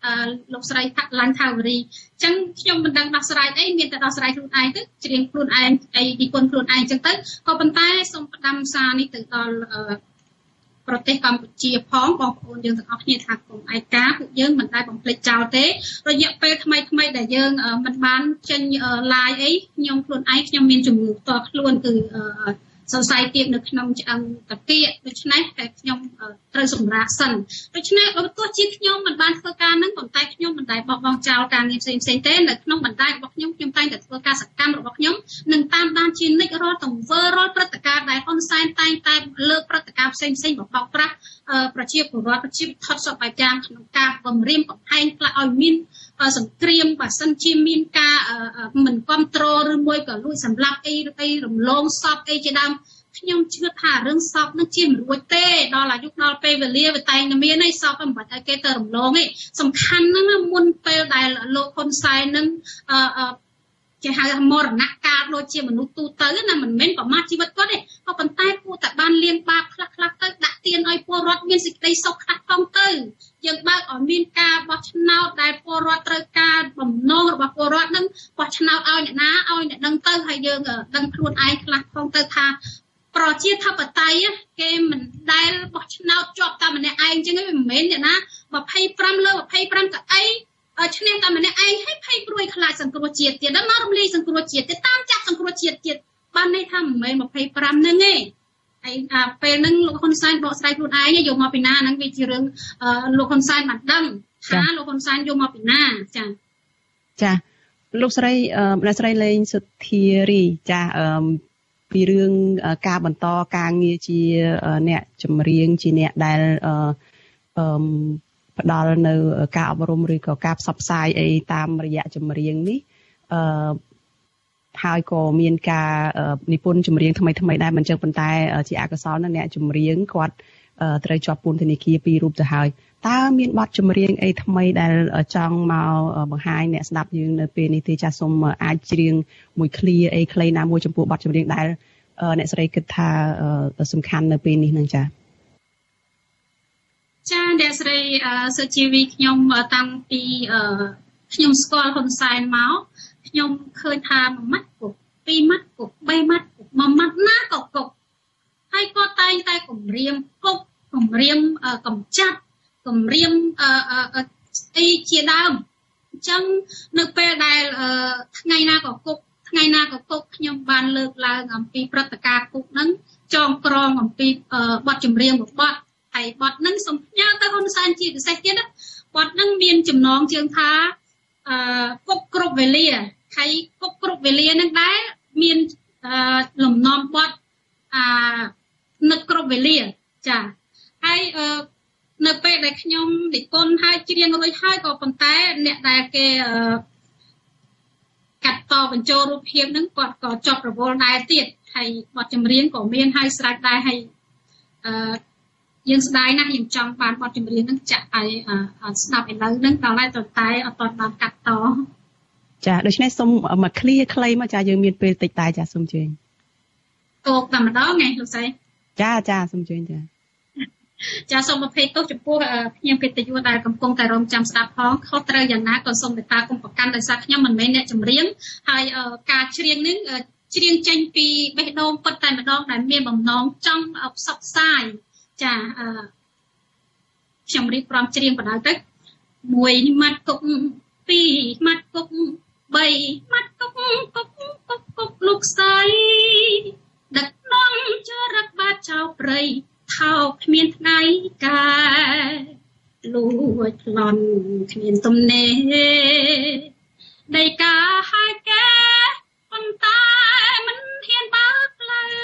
លោកស្រីឡាញ់ថាវរីអញ្ចឹងខ្ញុំមិនដឹងដោះស្រាយអីមានតែដោះស្រាយខ្លួនឯងទៅច្រៀងខ្លួនឯងអីពីគុណខ្លួនឯងអញ្ចឹងទៅក៏ប៉ុន្តែសូមផ្ដាំសារនេះទៅដល់ប្រទេសកម្ពុជាផងបងប្អូនយើងទាំងអស់គ្នាថាគុំឯកាពួកយើងមិនដែលបំភ្លេចចោលទេរយៈពេលថ្មីថ្មីដែលយើងមិនបានចេញ live អីខ្ញុំខ្លួនឯងខ្ញុំមានជំងឺផ្ទាល់ខ្លួនគឺសរសៃទាបនៅក្នុងឆ្អឹងតាគៀកដូច្នេះតែខ្ញុំត្រូវសម្រាកសិនដូច្នេះបើទោះជាខ្ញុំមិនបានធ្វើការនឹងប៉ុន្តែខ្ញុំមិនដែលបោះបង់ចោលការងារផ្សេងផ្សេងទេនៅក្នុងបណ្ដាញរបស់ខ្ញុំខ្ញុំតែងតែធ្វើការសកម្មរបស់ខ្ញុំនឹងតាមដានជានិច្ចរាល់ទង្វើរាល់ព្រឹត្តិការណ៍ដែលហ៊ុនសែនតែងតែលើកព្រឹត្តិការណ៍ផ្សេងផ្សេងបបោកប្រាស់ប្រជាពលរដ្ឋប្រជាថតសពអាចារ្យក្នុងការបំរាមកំហែងខ្លះឲ្យមានសង្គ្រាមបើសិនជាមានការមិនគ្រប់គ្រងឬមួយក៏លួចសម្លាប់អីឬអីរំលងសពអីជាដើមខ្ញុំជឿថារឿងសពនឹងជាមិនរួចទេដល់អាយុដល់ពេលវេលាវាតែងតែមានឯសពមិនបាច់ឲ្យគេទៅរំលងទេសំខាន់ណាស់មុនពេលដែលលោកហ៊ុនសែននឹងអឺជាហៅថាមរណកាលដូចជាមនុស្សទូទៅណាមិនមែនប្រមាថជីវិតគាត់ទេក៏ប៉ុន្តែគួរតែបានលៀងបាបខ្លះខ្លះទៅដាក់ទានឲ្យពលរដ្ឋមានសេចក្តីសុខខ្លះផងទៅយើងបើកឲ្យមានការបោះឆ្នោតដែលពលរដ្ឋត្រូវការបំណងរបស់ពលរដ្ឋនឹងបោះឆ្នោតឲ្យអ្នកណាឲ្យអ្នកដឹងទៅហើយយើងដឹងខ្លួនឯងខ្លះផងទៅថាប្រជាធិបតេយ្យគេមិនដែលបោះឆ្នោតជាប់តែម្នាក់ឯងចឹងទេមិនមែនទេណាยี่สิบห้าលើยี่สิบห้าក៏អីឈ្នះតែម្នាក់ឯងឲ្យភ័យព្រួយខ្លាចសង្គ្រោះជាតិទៀតដល់មករំលាយសង្គ្រោះជាតិទៀតតាមចាប់សង្គ្រោះជាតិទៀតបានន័យថាមិនមែនยี่สิบห้าហ្នឹងទេហើយពេលហ្នឹងលោកហ៊ុនសែនបកស្រាយខ្លួនឯងយកមកពីណាហ្នឹងវាជារឿងលោកហ៊ុនសែនបានដឹងថាលោកហ៊ុនសែនយកមកពីណាចាចាលោកស្រីអ្នកស្រីលេងសុធារីចាពីរឿងការបន្តការងារជាអ្នកចម្រៀងជាអ្នកដែលអឺផ្ដល់នៅការអប់រំឬក៏ការផ្សព្វផ្សាយអីតាមរយៈចម្រៀងនេះអឺហើយក៏មានការនិពន្ធចម្រៀងថ្មីថ្មីដែរមិនចឹងប៉ុន្តែជាអកុសលណាអ្នកចម្រៀងគាត់ត្រូវជាប់ពន្ធនាគារពីររូបទៅហើយតើមានបទចម្រៀងអីថ្មីដែលចង់មកបង្ហាញអ្នកស្ដាប់យើងនៅពេលនេះទេចាសូមអាចច្រៀងមួយឃ្លាអីខ្លីណាមួយចំពោះបទចម្រៀងដែលអ្នកស្រីគិតថាសំខាន់នៅពេលនេះនឹងចាចាអ្នកស្រីសុជីវីខ្ញុំតាំងពីខ្ញុំស្គាល់ហ៊ុនសែនមកខ្ញុំឃើញថាមួយម៉ាត់គុកពីរម៉ាត់គុកបីម៉ាត់គុកមួយម៉ាត់ណាក៏គុកហើយក៏តែងតែគម្រាមគុកគម្រាមកំចាត់គម្រាមអីជាដើមអញ្ចឹងនៅពេលដែលថ្ងៃណាក៏គុកថ្ងៃណាក៏គុកខ្ញុំបានលើកឡើងអំពីព្រឹត្តិការណ៍គុកហ្នឹងចងក្រងអំពីបទចម្រៀងមួយបទហើយបទហ្នឹងសំផ្ញើទៅហ៊ុនសែនជាពិសេសទៀតបទហ្នឹងមានចំណងជើងថាអឺគុកគ្រប់វេលាហើយគុកគ្រប់វេលាហ្នឹងដែរមានលំនាំបទអានឹកគ្រប់វេលាចាហើយនៅពេលដែលខ្ញុំនិពន្ធហើយច្រៀងរួចហើយក៏ប៉ុន្តែអ្នកដែលគេកាត់តបញ្ចូលរូបភាពហ្នឹងគាត់ក៏ចប់រវល់ដែរទៀតហើយបទចម្រៀងក៏មានហើយស្រេចដែរហើយអឺយើងស្ដាយណាស់យើងចង់បានបទចម្រៀងហ្នឹងចាក់ឲ្យស្ដាប់ឥឡូវហ្នឹងក៏តែតែអត់ទាន់បានកាត់តចាដូច្នេះសូមមកឃ្លាខ្លីមកចាយើងមានពេលតិចតែចាសូមជើញតោកតែម្ដងឯងលោកស្រីចាចាសូមជើញចាចាសូមអភ័យទោសចំពោះភ្ញៀវកិត្តិយសដែលកំពុងតែរងចាំស្ដាប់ផងខុសត្រូវយ៉ាងណាក៏សូមមេត្តាកុំប្រកាន់ដោយសារខ្ញុំមិនមែនអ្នកចម្រៀងហើយការច្រៀងនេះច្រៀងចេញពីបេះដូងពិតតែម្ដងដែលមានបំណងចង់ផ្សព្វផ្សាយចាអឺខ្ញុំរៀបព្រមច្រៀងបណ្ដោយទៅមួយម៉ាត់គុកពីរម៉ាត់គុកបីម៉ាត់គុកគុកគុកគុកលោកស្រីដឹកនាំចរឹកបាត់ចោលព្រៃថោកគ្មានថ្ងៃកាលួចប្លន់គ្មានទំនេរដីកាហើយកែប៉ុន្តែមិនហ៊ានបើកផ្លូវ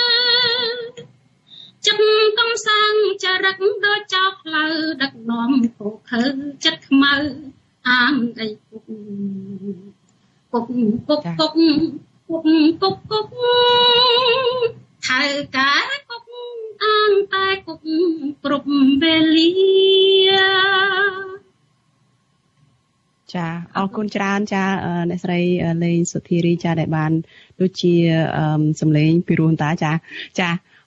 ចិត្តកំសាំងចរិតដូចចោលផ្លូវដឹកនាំពូខើចិត្តខ្មៅអាងអីគុកគុកគុកគុកគុកគុកគុកថៅកាគុកអាងតែគុកគ្រប់វេលាចាអរគុណច្រើនចាអ្នកស្រីលេងសុធារីចាដែលបានដូចជាសំឡេងពីរោះតាចាចាអ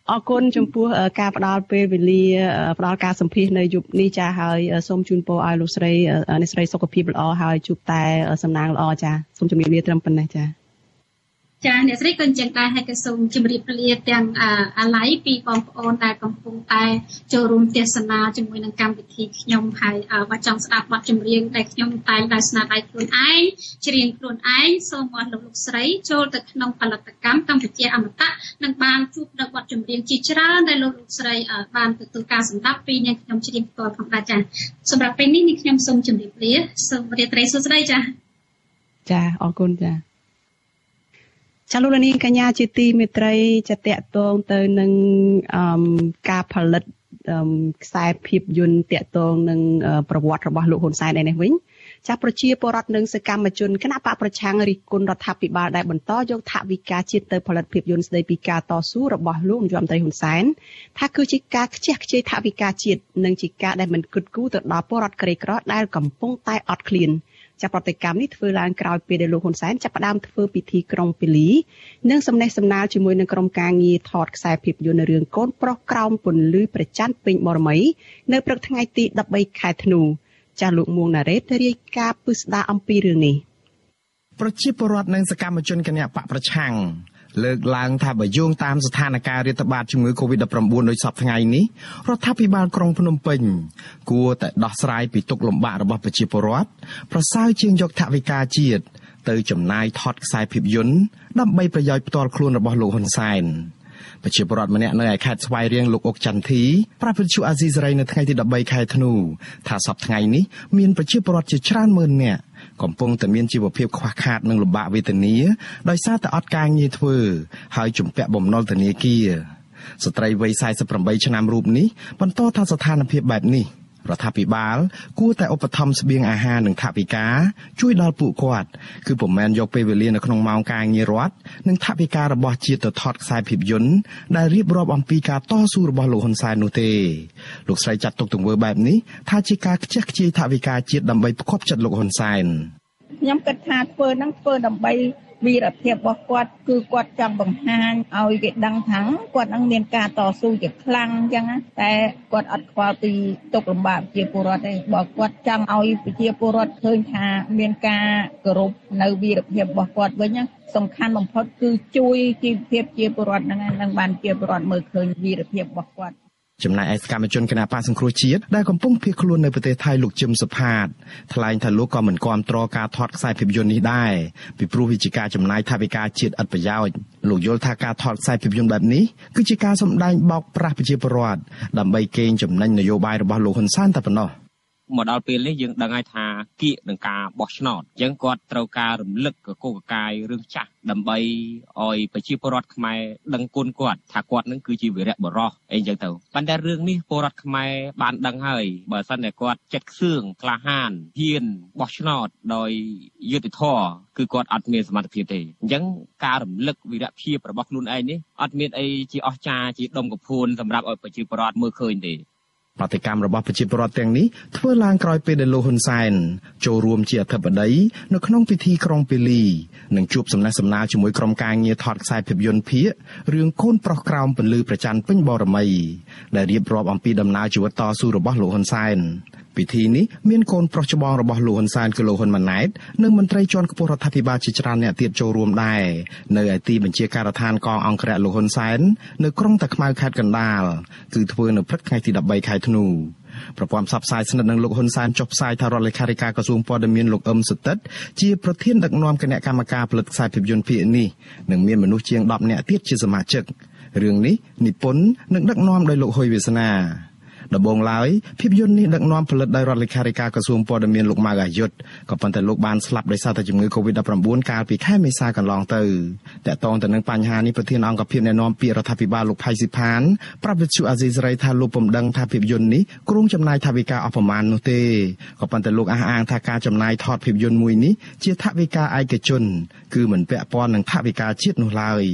អរគុណចំពោះការផ្ដល់ពេលវេលាផ្ដល់ការសម្ភាសន៍នៅយប់នេះចាហើយសូមជូនពរឲ្យលោកស្រីអ្នកស្រីសុខភាពល្អហើយជួបតែសំណាងល្អចាសូមជំរាបលាត្រឹមប៉ុណ្ណេះចាចាអ្នកស្រីក៏អញ្ចឹងដែរហើយក៏សូមជម្រាបលាទាំងអាឡ័យពីបងប្អូនដែលកំពុងតែចូលរួមទស្សនាជាមួយនឹងកម្មវិធីខ្ញុំហើយបើចង់ស្ដាប់បទចម្រៀងដែលខ្ញុំតែងតែស្នាដៃខ្លួនឯងច្រៀងខ្លួនឯងសូមអរលោកលោកស្រីចូលទៅក្នុងផលិតកម្មកម្ពុជាអមតៈនឹងបានជួបនៅបទចម្រៀងជាច្រើនដែលលោកលោកស្រីបានទទួលការសម្ដាប់ពីនាងខ្ញុំច្រៀងផ្ទាល់ផងដែរចាសម្រាប់ពេលនេះនាងខ្ញុំសូមជម្រាបលាសូមរាត្រីសួស្ដីចាចាអរគុណចាចាលោកនាងកញ្ញាជាទីមេត្រីចាតកតងទៅនឹងការផលិតខ្សែភាពយន្តតកតងនឹងប្រវត្តិរបស់លោកហ៊ុនសែនឯនេះវិញចាប្រជាពលរដ្ឋនិងសកម្មជនគណបកប្រឆាំងរិះគន់រដ្ឋាភិបាលដែលបន្តយកថវិកាជាតិទៅផលិតភាពយន្តស្ដីពីការតស៊ូរបស់លោកនាយរដ្ឋមន្ត្រីហ៊ុនសែនថាគឺជាការខ្ជះខ្ជាយថវិកាជាតិនិងជាការដែលមិនគិតគូរទៅដល់ពលរដ្ឋក្រីក្រដែលកំពុងតែអត់ឃ្លានចាប់ប្រតិកម្មនេះធ្វើឡើងក្រោយពេលដែលលោកហ៊ុនសែនចាប់ផ្ដើមធ្វើពិធីក្រុងពាលីនិងសំណេះសំណាលជាមួយនឹងក្រុមការងារថតខ្សែភាពយន្តរឿងកូនប្រុសក្រោមពន្លឺព្រះច័ន្ទពេញបរមីនៅព្រឹកថ្ងៃទីដប់បីខែធ្នូចាស់លោកមួងណារ៉េតរាយការណ៍ពិស្ដារអំពីរឿងនេះប្រជាពលរដ្ឋនិងសកម្មជនគណបកប្រឆាំងលើកឡើងថាបើយោងតាមស្ថានភាពរាតត្បាតជំងឺ កូវីដ ដប់ប្រាំបួន ដោយសពថ្ងៃនេះរដ្ឋាភិបាលក្រុងភ្នំពេញគួរតែដោះស្រាយពីទុក្ខលំបាករបស់ប្រជាពលរដ្ឋប្រសើរជាងយកថវិកាជាតិទៅចំណាយថតខ្សែភាពយន្តដើម្បីប្រយោជន៍ផ្ទាល់ខ្លួនរបស់លោកហ៊ុនសែនប្រជាពលរដ្ឋម្នាក់នៅឯខេត្តស្វាយរៀងលោកអុកចន្ទធីប្រាប់វិទ្យុអាស៊ីសេរីនៅថ្ងៃទីដប់បីខែធ្នូថាសប្តាហ៍ថ្ងៃនេះមានប្រជាពលរដ្ឋជាច្រើនម៉ឺននាក់កំពុងតែមានជីវភាពខ្វះខាតនិងលំបាកវេទនាដោយសារតែអត់ការងារធ្វើហើយជំពាក់បំណុលធនាគារស្ត្រីវ័យសែសិបប្រាំបីឆ្នាំរូបនេះបន្តថាស្ថានភាពបែបនេះរដ្ឋាភិបាលគួរតែឧបត្ថម្ភស្បៀងអាហារនិងថវិកាជួយដល់ពួកគាត់គឺពុំមែនយកពេលវេលានៅក្នុងម៉ោងការងាររដ្ឋនិងថវិការបស់ជាតិទៅថតខ្សែភាពយន្តដែលរៀបរាប់អំពីការតស៊ូរបស់លោកហ៊ុនសែននោះទេលោកស្រីចាត់ទុកទង្វើបែបនេះថាជាការខ្ជះខ្ជាយថវិកាជាតិដើម្បីផ្គប់ចិត្តលោកហ៊ុនសែនខ្ញុំគិតថាធ្វើហ្នឹងធ្វើដើម្បីវីរភាពរបស់គាត់គឺគាត់ចង់បង្ហាញឲ្យគេដឹងថាគាត់នឹងមានការតស៊ូជាខ្លាំងអញ្ចឹងតែគាត់អត់ខ្វល់ពីទុក្ខលំបាកប្រជាពលរដ្ឋទេបើគាត់ចង់ឲ្យប្រជាពលរដ្ឋឃើញថាមានការគោរពនៅវីរភាពរបស់គាត់វិញសំខាន់បំផុតគឺជួយជីវភាពជាពលរដ្ឋហ្នឹងនឹងបានជាពលរដ្ឋមើលឃើញវីរភាពរបស់គាត់ចំណែកឯសកម្មជនគណបកសង្គ្រោះជាតិដែលកំពុងភៀសខ្លួននៅប្រទេសថៃលោកជឹមសុផាតថ្លែងថាលោកក៏មិនគាំទ្រការថតខ្សែភាពយន្តនេះដែរពីព្រោះវាជាការចំណាយថវិកាជាតិឥតប្រយោជន៍លោកយល់ថាការថតខ្សែភាពយន្តបែបនេះគឺជាការសម្ដែងបោកប្រាស់ប្រជាពលរដ្ឋដើម្បីកេងចំណេញនយោបាយរបស់លោកហ៊ុនសែនតែប៉ុណ្ណោះមកដល់ពេលនេះយើងដឹងហើយថាគៀកនឹងការបោះឆ្នោតអញ្ចឹងគាត់ត្រូវការរំលឹកកកកកាយរឿងចាស់ដើម្បីឲ្យប្រជាពលរដ្ឋខ្មែរដឹងគុណគាត់ថាគាត់នឹងគឺជាវីរៈបុរសអីចឹងទៅប៉ុន្តែរឿងនេះពលរដ្ឋខ្មែរបានដឹងហើយបើសិនតែគាត់ចិត្តខ្សឿងក្លាហានហ៊ានបោះឆ្នោតដោយយុត្តិធម៌គឺគាត់អត់មានសមត្ថភាពទេអញ្ចឹងការរំលឹកវីរៈភាពរបស់ខ្លួនឯងនេះអត់មានអីជាអស្ចារ្យជាដុំកំភួនសម្រាប់ឲ្យប្រជាពលរដ្ឋមើលឃើញទេប្រតិកម្មរបស់ប្រជាពលរដ្ឋទាំងនេះធ្វើឡើងក្រោយពេលដែលលោកហ៊ុនសែនចូលរួមជាអធិបតីនៅក្នុងពិធីក្រុងពាលីនិងជួបសំណេះសំណាលជាមួយក្រុមការងារថតខ្សែភាពយន្តភាគរឿងកូនប្រុសក្រោមពន្លឺព្រះច័ន្ទពេញបរមីដែលរៀបរាប់អំពីដំណើរជីវិតតស៊ូរបស់លោកហ៊ុនសែនពិធីនេះមានកូនប្រុសច្បងរបស់លោកហ៊ុនសែនគឺលោកហ៊ុនម៉ាណែតនិងមន្ត្រីជាន់ខ្ពស់រដ្ឋាភិបាលជាច្រើនអ្នកទៀតចូលរួមដែរនៅឯទីបញ្ជាការដ្ឋានកងអង្គរៈលោកហ៊ុនសែននៅក្រុងតាខ្មៅខេត្តកណ្ដាលគឺធ្វើនៅព្រឹកថ្ងៃទីដប់បីខែធ្នូប្រព័ន្ធផ្សព្វផ្សាយស្និទ្ធនឹងលោកហ៊ុនសែនចុះផ្សាយថារដ្ឋលេខាធិការក្រសួងព័ត៌មានលោកអឹមសុតិតជាប្រធានដឹកនាំគណៈកម្មការផលិតខ្សែភាពយន្តភាគនេះនិងមានមនុស្សជាងដប់នាក់ទៀតជាសមាជិករឿងនេះនិពន្ធនិងដឹកនាំដោយលោកហ៊ុយវាសនាដំបូងឡើយភាពយន្តនេះដឹកនាំផលិតដោយរដ្ឋលេខាធិការក្រសួងព័ត៌មានលោកម៉ៅអាយុទ្ធក៏ប៉ុន្តែលោកបានស្លាប់ដោយសារតែជំងឺ កូវីដ ដប់ប្រាំបួន កាលពីខែមេសាកន្លងទៅតាក់ទងទៅនឹងបញ្ហានេះប្រធានអង្គភិបអ្នកណែនាំពាក្យរដ្ឋាភិបាលលោកផៃស៊ីផានប្រាប់វិទ្យុអាស៊ីសេរីថាលោកពុំដឹងថាភាពយន្តនេះគ្រោងចំណាយថវិកាអស់ប្រមាណនោះទេក៏ប៉ុន្តែលោកអះអាងថាការចំណាយថតភាពយន្តមួយនេះជាថវិកាឯកជនគឺមិនពាក់ព័ន្ធនឹងថវិកាជាតិនោះឡើយ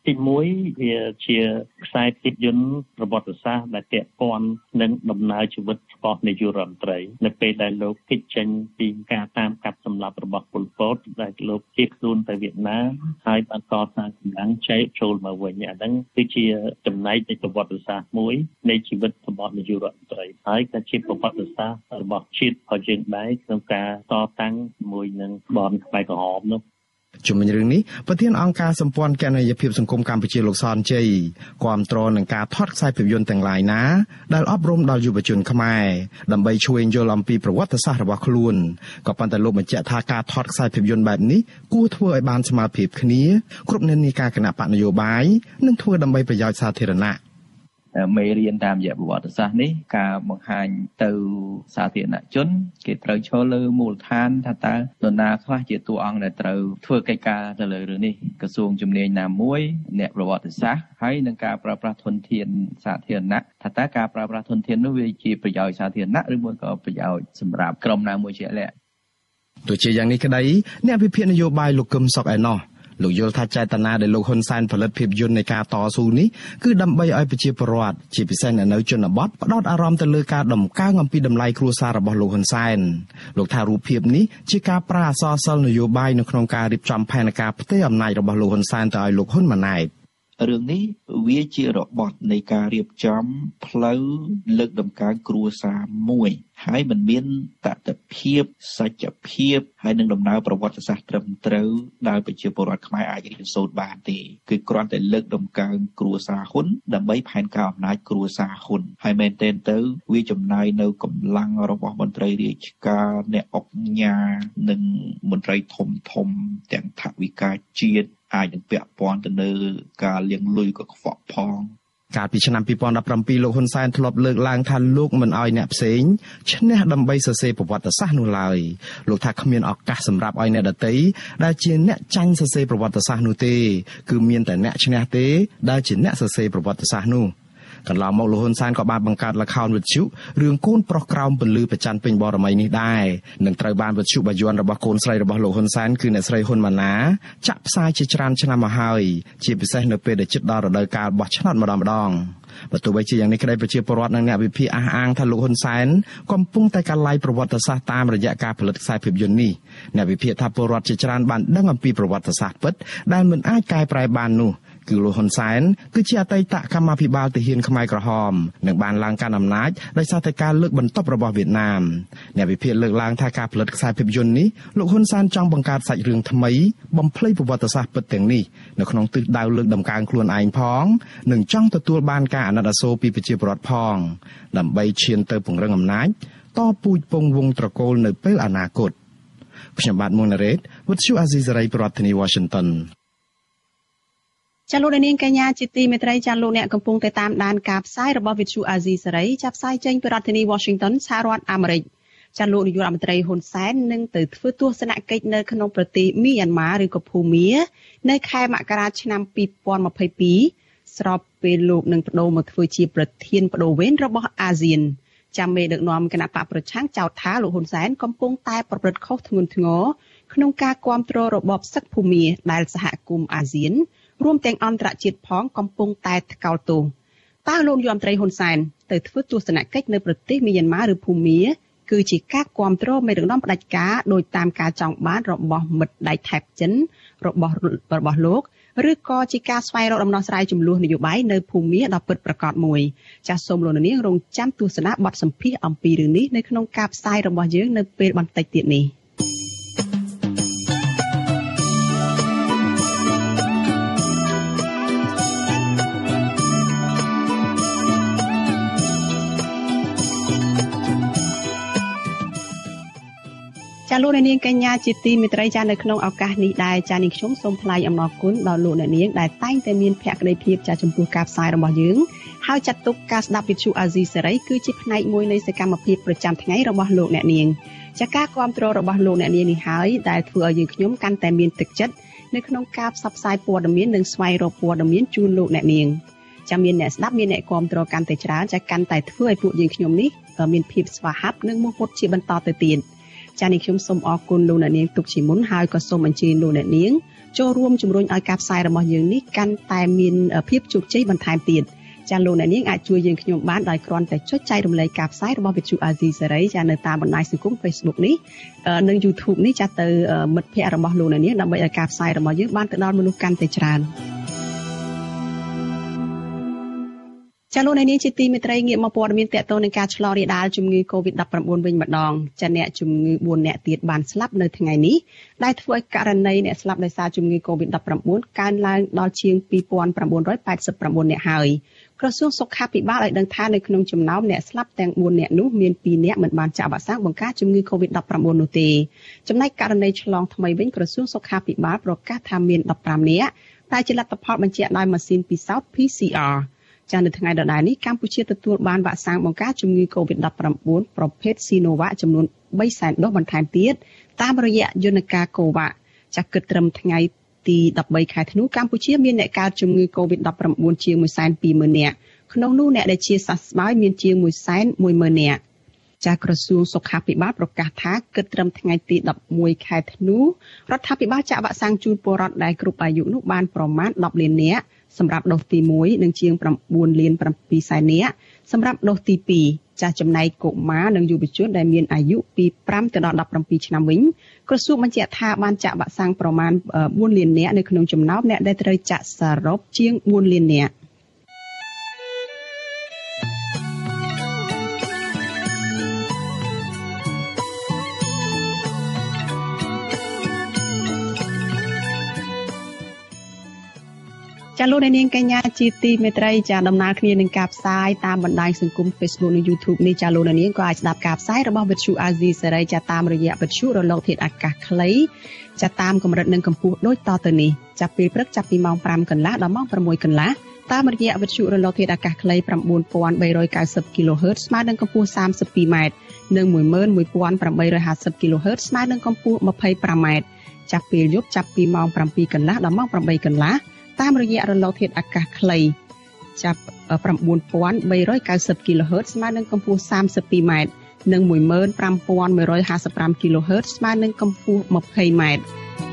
ទីមួយវាជាខ្សែភាពយន្តប្រវត្តិសាស្ត្រដែលពាក់ព័ន្ធនឹងដំណើរជីវិតរបស់នាយករដ្ឋមន្ត្រីនៅពេលដែលលោកគេចចេញពីការតាមកាប់សម្លាប់របស់ប៉ុល ពត ដែលលោកជៀសខ្លួនទៅវៀតណាមហើយបានកសាងកម្លាំងចែកចូលមកវិញអាហ្នឹងគឺជាចំណែកនៃប្រវត្តិសាស្ត្រមួយនៃជីវិតរបស់នាយករដ្ឋមន្ត្រីហើយក៏ជាប្រវត្តិសាស្ត្ររបស់ជាតិរបស់យើងដែរក្នុងការតតាំងជាមួយនឹងបនខ្មែរក្រហមនោះ
ជំវិញរឿងនេះប្រធានអង្គការសម្ព័ន្ធគណនេយ្យភាពសង្គមកម្ពុជាលោកសនជ័យគាំទ្រនឹងការថតខ្សែភាពយន្តទាំងឡាយណាដែលអប់រំដល់យុវជនខ្មែរដើម្បីជួយយល់អំពីប្រវត្តិសាស្ត្ររបស់ខ្លួនក៏ប៉ុន្តែលោកបញ្ជាក់ថាការថតខ្សែភាពយន្តបែបនេះគួរធ្វើឲ្យបានស្មើភាពគ្នាគ្រប់និន្នាការគណៈបកនយោបាយនិងធ្វើដើម្បីប្រយោជន៍សាធារណៈ
មេរៀនតាមរយៈប្រវត្តិសាស្ត្រនេះការបង្ហាញទៅសាធារណជនគេត្រូវឈលលើមូលដ្ឋានថាតើនរណាខ្លះជាតួអង្គដែលត្រូវធ្វើកិច្ចការទៅលើរឿងនេះក្រសួងជំនាញណាមួយអ្នកប្រវត្តិសាស្ត្រហើយនឹងការប្រើប្រាស់ធនធានសាធារណៈថាតើការប្រើប្រាស់ធនធាននោះវាជាប្រយោជន៍សាធារណៈឬមួយក៏ប្រយោជន៍សម្រាប់ក្រុមណាមួយជាក់លាក់
ទោះជាយ៉ាងនេះក្តីអ្នកវិភាគនយោបាយលោកកឹមសុខឯណោះលោកយល់ថាចេតនាដែលលោកហ៊ុនសែនផលិតភាពយន្តនៃការតស៊ូនេះគឺដើម្បីឲ្យប្រជាពលរដ្ឋជាពិសេសអ្នកនៅជនបទផ្ដោតអារម្មណ៍ទៅលើការដំកើងអំពីតម្លៃគ្រួសាររបស់លោកហ៊ុនសែនលោកថារូបភាពនេះជាការប្រើអក្សរសិល្ប៍នយោបាយនៅក្នុងការរៀបចំផែនការផ្ទេរអំណាចរបស់លោកហ៊ុនសែនទៅឲ្យលោកហ៊ុនម៉ាណែត
រឿងនេះវាជារបត់នៃការរៀបចំផ្លូវលើកតម្កើងគ្រួសារមួយហើយមិនមានតថភាពសច្ចភាពហើយនឹងដំណើរប្រវត្តិសាស្ត្រត្រឹមត្រូវដែលប្រជាពលរដ្ឋខ្មែរអាចរៀនសូត្របានទេគឺគ្រាន់តែលើកតម្កើងគ្រួសារហ៊ុនដើម្បីផែនការអំណាចគ្រួសារហ៊ុនហើយមែនទែនទៅវាចំណាយនៅកម្លាំងរបស់មន្ត្រីរាជការអ្នកអង្គការនិងមន្ត្រីធំធំទាំងថវិកាជាតិអាចនឹងពាក់ព័ន្ធទៅលើការលាងលុយក៏ខ្វក់ផង
កាលពីឆ្នាំពីរពាន់ដប់ប្រាំពីរលោកហ៊ុនសែនធ្លាប់លើកឡើងថាលោកមិនអោយអ្នកផ្សេងឈ្នះដើម្បីសរសេរប្រវត្តិសាស្ត្រនោះឡើយលោកថាគ្មានឱកាសសម្រាប់ឲ្យអ្នកដទៃដែលជាអ្នកចាញ់សរសេរប្រវត្តិសាស្ត្រនោះទេគឺមានតែអ្នកឈ្នះទេដែលជាអ្នកសរសេរប្រវត្តិសាស្ត្រនោះកន្លងមកលោកហ៊ុនសែនក៏បានបង្កើតល្ខោនវិទ្យុរឿងកូនប្រុសក្រោមពន្លឺប្រច័ណ្ឌពេញបរមីនេះដែរនឹងត្រូវបានវិទ្យុបាយ័នរបស់កូនស្រីរបស់លោកហ៊ុនសែនគឺអ្នកស្រីហ៊ុនម៉ាណាចាក់ផ្សាយជាច្រើនឆ្នាំមកហើយជាពិសេសនៅពេលដែលជិតដល់រដូវកាលបោះឆ្នោតម្ដងម្ដងបើទោះបីជាយ៉ាងនេះក្តីប្រជាពលរដ្ឋនិងអ្នកវិភាគអះអាងថាលោកហ៊ុនសែនកំពុងតែកាឡៃប្រវត្តិសាស្ត្រតាមរយៈការផលិតខ្សែភាពយន្តនេះអ្នកវិភាគថាពលរដ្ឋជាច្រើនបានដឹងអំពីប្រវត្តិសាស្ត្រពិតដែលមិនអាចកែប្រែបាននោះគឺលោកហ៊ុនសែនគឺជាអតីតកម្មាភិបាលទាហានខ្មែរក្រហមនិងបានឡើងកាន់អំណាចដោយសារតែការលើកបន្ទប់របស់វៀតណាមអ្នកវិភាគលើកឡើងថាការផលិតខ្សែភាពយន្តនេះលោកហ៊ុនសែនចង់បង្កើតសាច់រឿងថ្មីបំភ្លៃប្រវត្តិសាស្ត្រពិតទាំងនេះនៅក្នុងទិសដៅលើកដំកើងខ្លួនឯងផងនិងចង់ទទួលបានការអាណិតអាសូរពីប្រជាពលរដ្ឋផងដើម្បីឈានទៅពង្រឹងអំណាចតពូជពង្សវង្សត្រកូលនៅពេលអនាគតខ្ញុំបាទមុនរ៉េតវិទ្យុអាស៊ីសេរីប្រធានាធិបតី Washington
ចាលោកនាងកញ្ញាជាទីមេត្រីចាលោកអ្នកកំពុងតែតាមដានការផ្សាយរបស់វិទ្យុអាស៊ីសេរីចាប់ផ្សាយចេញពីរដ្ឋធានី Washington សហរដ្ឋអាមេរិកចាលោកនាយករដ្ឋមន្ត្រីហ៊ុនសែននឹងទៅធ្វើទស្សនកិច្ចនៅក្នុងប្រទេសមីយ៉ាន់ម៉ាឬក៏ភូមានៅខែមករាឆ្នាំពីរពាន់ម្ភៃពីរស្របពេលលោកនឹងបដូរមកធ្វើជាប្រធានបដូវវេនរបស់អាស៊ានចាំមេដឹកនាំគណៈបកប្រឆាំងចោទថាលោកហ៊ុនសែនកំពុងតែប្រព្រឹត្តខុសធ្ងន់ធ្ងរក្នុងការគាំទ្ររបបសឹកភូមាដែលសហគមន៍អាស៊ានរួមទាំងអន្តរជាតិផងកំពុងតែថ្កោលទោសតើលោកនាយរដ្ឋមន្ត្រីហ៊ុនសែនទៅធ្វើទស្សនកិច្ចនៅប្រទេសមីយ៉ាន់ម៉ាឬភូមាគឺជាការគាំទ្រមេដឹកនាំផ្ដាច់ការដោយតាមការចង់បានរបស់មិត្តដៃថៃចិនរបស់របស់លោកឬក៏ជាការស្វែងរកដំណោះស្រាយចំនួននយោបាយនៅភូមាដ៏ពិតប្រាកដមួយចាសសូមលោកនាងរងចាំទស្សនាបទសម្ភាសន៍អំពីរឿងនេះនៅក្នុងការផ្សាយរបស់យើងនៅពេលបន្តិចទៀតនេះចាលោកនាងកញ្ញាជាទីមេត្រីចានៅក្នុងឱកាសនេះដែរចានាងខ្ញុំសូមថ្លែងអំណរគុណដល់លោកអ្នកនាងដែលតែងតែមានភក្ដីភាពចាចំពោះការផ្សាយរបស់យើងហើយចាត់ទុកការស្ដាប់វិទ្យុអាស៊ីសេរីគឺជាផ្នែកមួយនៃសកម្មភាពប្រចាំថ្ងៃរបស់លោកអ្នកនាងចាការគាំទ្ររបស់លោកអ្នកនាងនេះហើយដែលធ្វើឲ្យយើងខ្ញុំកាន់តែមានទឹកចិត្តនៅក្នុងការផ្សព្វផ្សាយព័ត៌មាននិងស្វែងរកព័ត៌មានជូនលោកអ្នកនាងចាមានអ្នកស្ដាប់មានអ្នកគាំទ្រកាន់តែច្រើនចាកាន់តែធ្វើឲ្យពួកយើងខ្ញុំនេះមានភាពស្វាហាប់និងមោះមុតជាបន្តទៅទៀតចា៎នេះខ្ញុំសូមអរគុណលោកអ្នកនាងទុកជាមុនហើយក៏សូមអញ្ជើញលោកអ្នកនាងចូលរួមជំរុញឲ្យការផ្សាយរបស់យើងនេះកាន់តែមានភាពជោគជ័យបន្ថែមទៀតចា៎លោកអ្នកនាងអាចជួយយើងខ្ញុំបានដោយគ្រាន់តែចុចចែករំលែកការផ្សាយរបស់វិទ្យុអាស៊ីសេរីចា៎នៅតាមបណ្ដាញសង្គម Facebook នេះនិង YouTube នេះចា៎ទៅមិត្តភ័ក្តិរបស់លោកអ្នកនាងដើម្បីឲ្យការផ្សាយរបស់យើងបានទៅដល់មនុស្សកាន់តែច្រើនចាលោកអ្នកនាងជាទីមេត្រីងាកមកព័ត៌មានតកតងនឹងការឆ្លងរាលដាលជំងឺ កូវីដ ដប់ប្រាំបួន វិញម្ដងចាអ្នកជំងឺបួនអ្នកទៀតបានស្លាប់នៅថ្ងៃនេះដែលធ្វើឲ្យករណីអ្នកស្លាប់ដោយសារជំងឺ កូវីដ ដប់ប្រាំបួន កើនឡើងដល់ជាង ពីរពាន់ប្រាំបួនរយប៉ែតសិបប្រាំបួន អ្នកហើយក្រសួងសុខាភិបាលឲ្យដឹងថានៅក្នុងចំណោមអ្នកស្លាប់ទាំងបួនអ្នកនោះមានពីរអ្នកមិនបានចាក់វ៉ាក់សាំងបង្ការជំងឺ កូវីដ ដប់ប្រាំបួន នោះទេចំណែកករណីឆ្លងថ្មីវិញក្រសួងសុខាភិបាលប្រកាសថាមានដប់ប្រាំអ្នកតែជាលទ្ធផលបញ្ជាក់ដោយម៉ាស៊ីនពិសោធន៍ P C Rចានៅថ្ងៃដដែលនេះកម្ពុជាទទួលបានវ៉ាក់សាំងបង្ការជំងឺ កូវីដ ដប់ប្រាំបួន ប្រភេទ Sinovac ចំនួន បីសែន ដូសបន្ថែមទៀតតាមរយៈយន្តការ COVAX ចាគិតត្រឹមថ្ងៃទីដប់បីខែធ្នូកម្ពុជាមានអ្នកកើតជំងឺ កូវីដ ដប់ប្រាំបួន ជាង មួយសែនពីរម៉ឺន នាក់ក្នុងនោះអ្នកដែលជាសះស្បើយមានជាង មួយសែនមួយម៉ឺន នាក់ចាក្រសួងសុខាភិបាលប្រកាសថាគិតត្រឹមថ្ងៃទីដប់មួយខែធ្នូរដ្ឋាភិបាលចាក់វ៉ាក់សាំងជូនពលរដ្ឋដែលគ្រប់អាយុនោះបានប្រមាណដប់លាននាក់សម្រាប់ដូសទីមួយនិងជាង ប្រាំបួនលានប្រាំពីរសែននាក់សម្រាប់ដូសទីពីរចាស់ចំណែកកុមារនិងយុវជនដែលមានអាយុពីប្រាំទៅដល់ដប់ប្រាំពីរឆ្នាំវិញក្រសួងបញ្ជាក់ថាបានចាក់វ៉ាក់សាំងប្រមាណបួនលាននាក់នៅក្នុងចំណោមអ្នកដែលត្រូវចាក់សរុបជាងបួនលាននាក់ចាលោកនាងកញ្ញាជាទីមេត្រីចាដំណើរគ្នានឹងការផ្សាយតាមបណ្ដាញសង្គម Facebook និង YouTube នេះចាលោកនាងក៏អាចស្ដាប់ការផ្សាយរបស់វិទ្យុអាស៊ីសេរីចាតាមរយៈវិទ្យុរលកធាតុអាកាសខ្លីចាតាមកម្រិតនិងកម្ពស់ដូចតទៅនេះចាប់ពេលព្រឹកចាប់ពីម៉ោងប្រាំកន្លះដល់ម៉ោងប្រាំមួយកន្លះតាមរយៈវិទ្យុរលកធាតុអាកាសខ្លី ៩ពាន់បីរយកៅសិប kHz ស្មើនឹងកម្ពស់សាមសិបពីរម៉ែត្រនិង មួយម៉ឺនមួយពាន់ប្រាំបីរយហាសិប kHz ស្មើនឹងកម្ពស់ម្ភៃប្រាំម៉ែត្រចាប់ពេលយប់ចាប់ពីម៉ោងប្រាំពីរកន្លះដល់ម៉ោងប្រាំបីកន្លះតាមរយៈរលកធាតុអាកាសខ្លីចាប់ ៩ពាន់បីរយកៅសិប kHz ស្មើនឹងកម្ពស់សាមសិបពីរម៉ែត្រនិង មួយម៉ឺនប្រាំពាន់មួយរយហាសិបប្រាំ kHz ស្មើនឹងកម្ពស់ម្ភៃម៉ែត្រ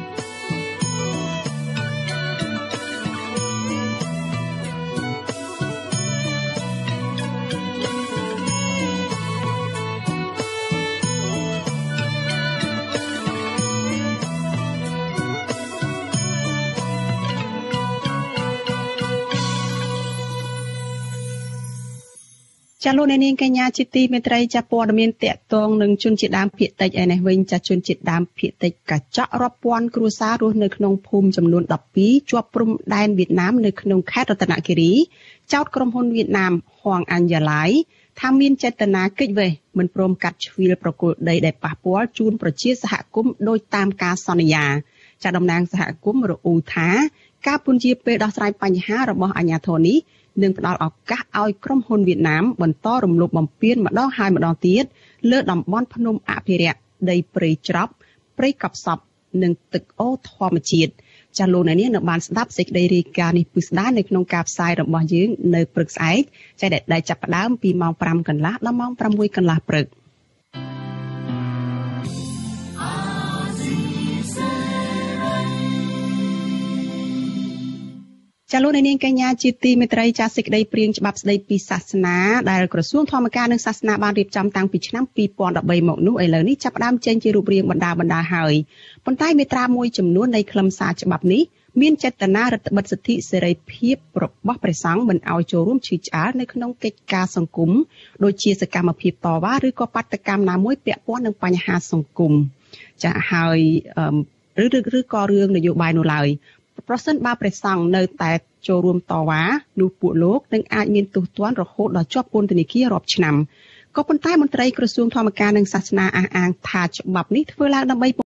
ចាលោកអ្នកនាងកញ្ញាជាទីមេត្រីចាព័ត៌មានតកតងនឹងជនជាតិដើមភាគតិចឯនេះវិញចាជនជាតិដើមភាគតិចកញ្ចក់រាប់ពាន់គ្រួសាររស់នៅក្នុងភូមិចំនួនដប់ពីរជាប់ព្រំដែនវៀតណាមនៅក្នុងខេត្តរតនគិរីចោទក្រុមហ៊ុនវៀតណាមហួងអាញ់យ៉ាឡៃថាមានចេតនាគេចវេះមិនព្រមកាត់ជ្រៀលប្រគល់ដីដែលប៉ះពាល់ជូនប្រជាសហគមន៍ដោយតាមការសន្យាចាតំណាងសហគមន៍រអ៊ូថាការពន្យាពេលដោះស្រាយបញ្ហារបស់អាជ្ញាធរនេះនឹងផ្ដល់ឱកាសឲ្យក្រុមហ៊ុនវៀតណាមបន្តរំលោភបំពានម្ដងហើយម្ដងទៀតលើតំបន់ភ្នំអភិរក្សដីព្រៃច្រប់ព្រៃកប់សពនិងទឹកអូរធម្មជាតិចាលោកអ្នកនាងនៅបានស្ដាប់សេចក្តីរាយការណ៍នេះពិស្ដានៅក្នុងការផ្សាយរបស់យើងនៅព្រឹកស្អែកចាដែលចាប់ផ្ដើមពីម៉ោងប្រាំកន្លះដល់ម៉ោងប្រាំមួយកន្លះព្រឹកចាលោកនាងកញ្ញាជាទីមេត្រីចាសេចក្តីព្រាងច្បាប់ស្តីពីសាសនាដែលក្រសួងធម្មការនិងសាសនាបានរៀបចំតាំងពីឆ្នាំពីរពាន់ដប់បីមកនោះឥឡូវនេះចាប់ផ្ដើមចេញជារូបរាងបណ្ដាបណ្ដាហើយប៉ុន្តែមាត្រាមួយចំនួននៃខ្លឹមសារច្បាប់នេះមានចេតនារដ្ឋបិទសិទ្ធិសេរីភាពរបស់ព្រះសង្ឃមិនឲ្យចូលរួមឈឺឆ្អាលនៅក្នុងកិច្ចការសង្គមដូចជាសកម្មភាពតវ៉ាឬក៏បាតកម្មណាមួយពាក់ព័ន្ធនឹងបញ្ហាសង្គមចាហើយឬឬក៏រឿងនយោបាយនោះឡើយប្រសិនបើព្រះសង្ឃនៅតែចូលរួមតវ៉ានោះពួកលោកនឹងអាចមានទោសទណ្ឌរហូតដល់ជាប់ពន្ធនាគាររាប់ឆ្នាំក៏ប៉ុន្តែមន្ត្រីក្រសួងធម្មការនិងសាសនាអះអាងថាច្បាប់នេះធ្វើឡើងដើម្បី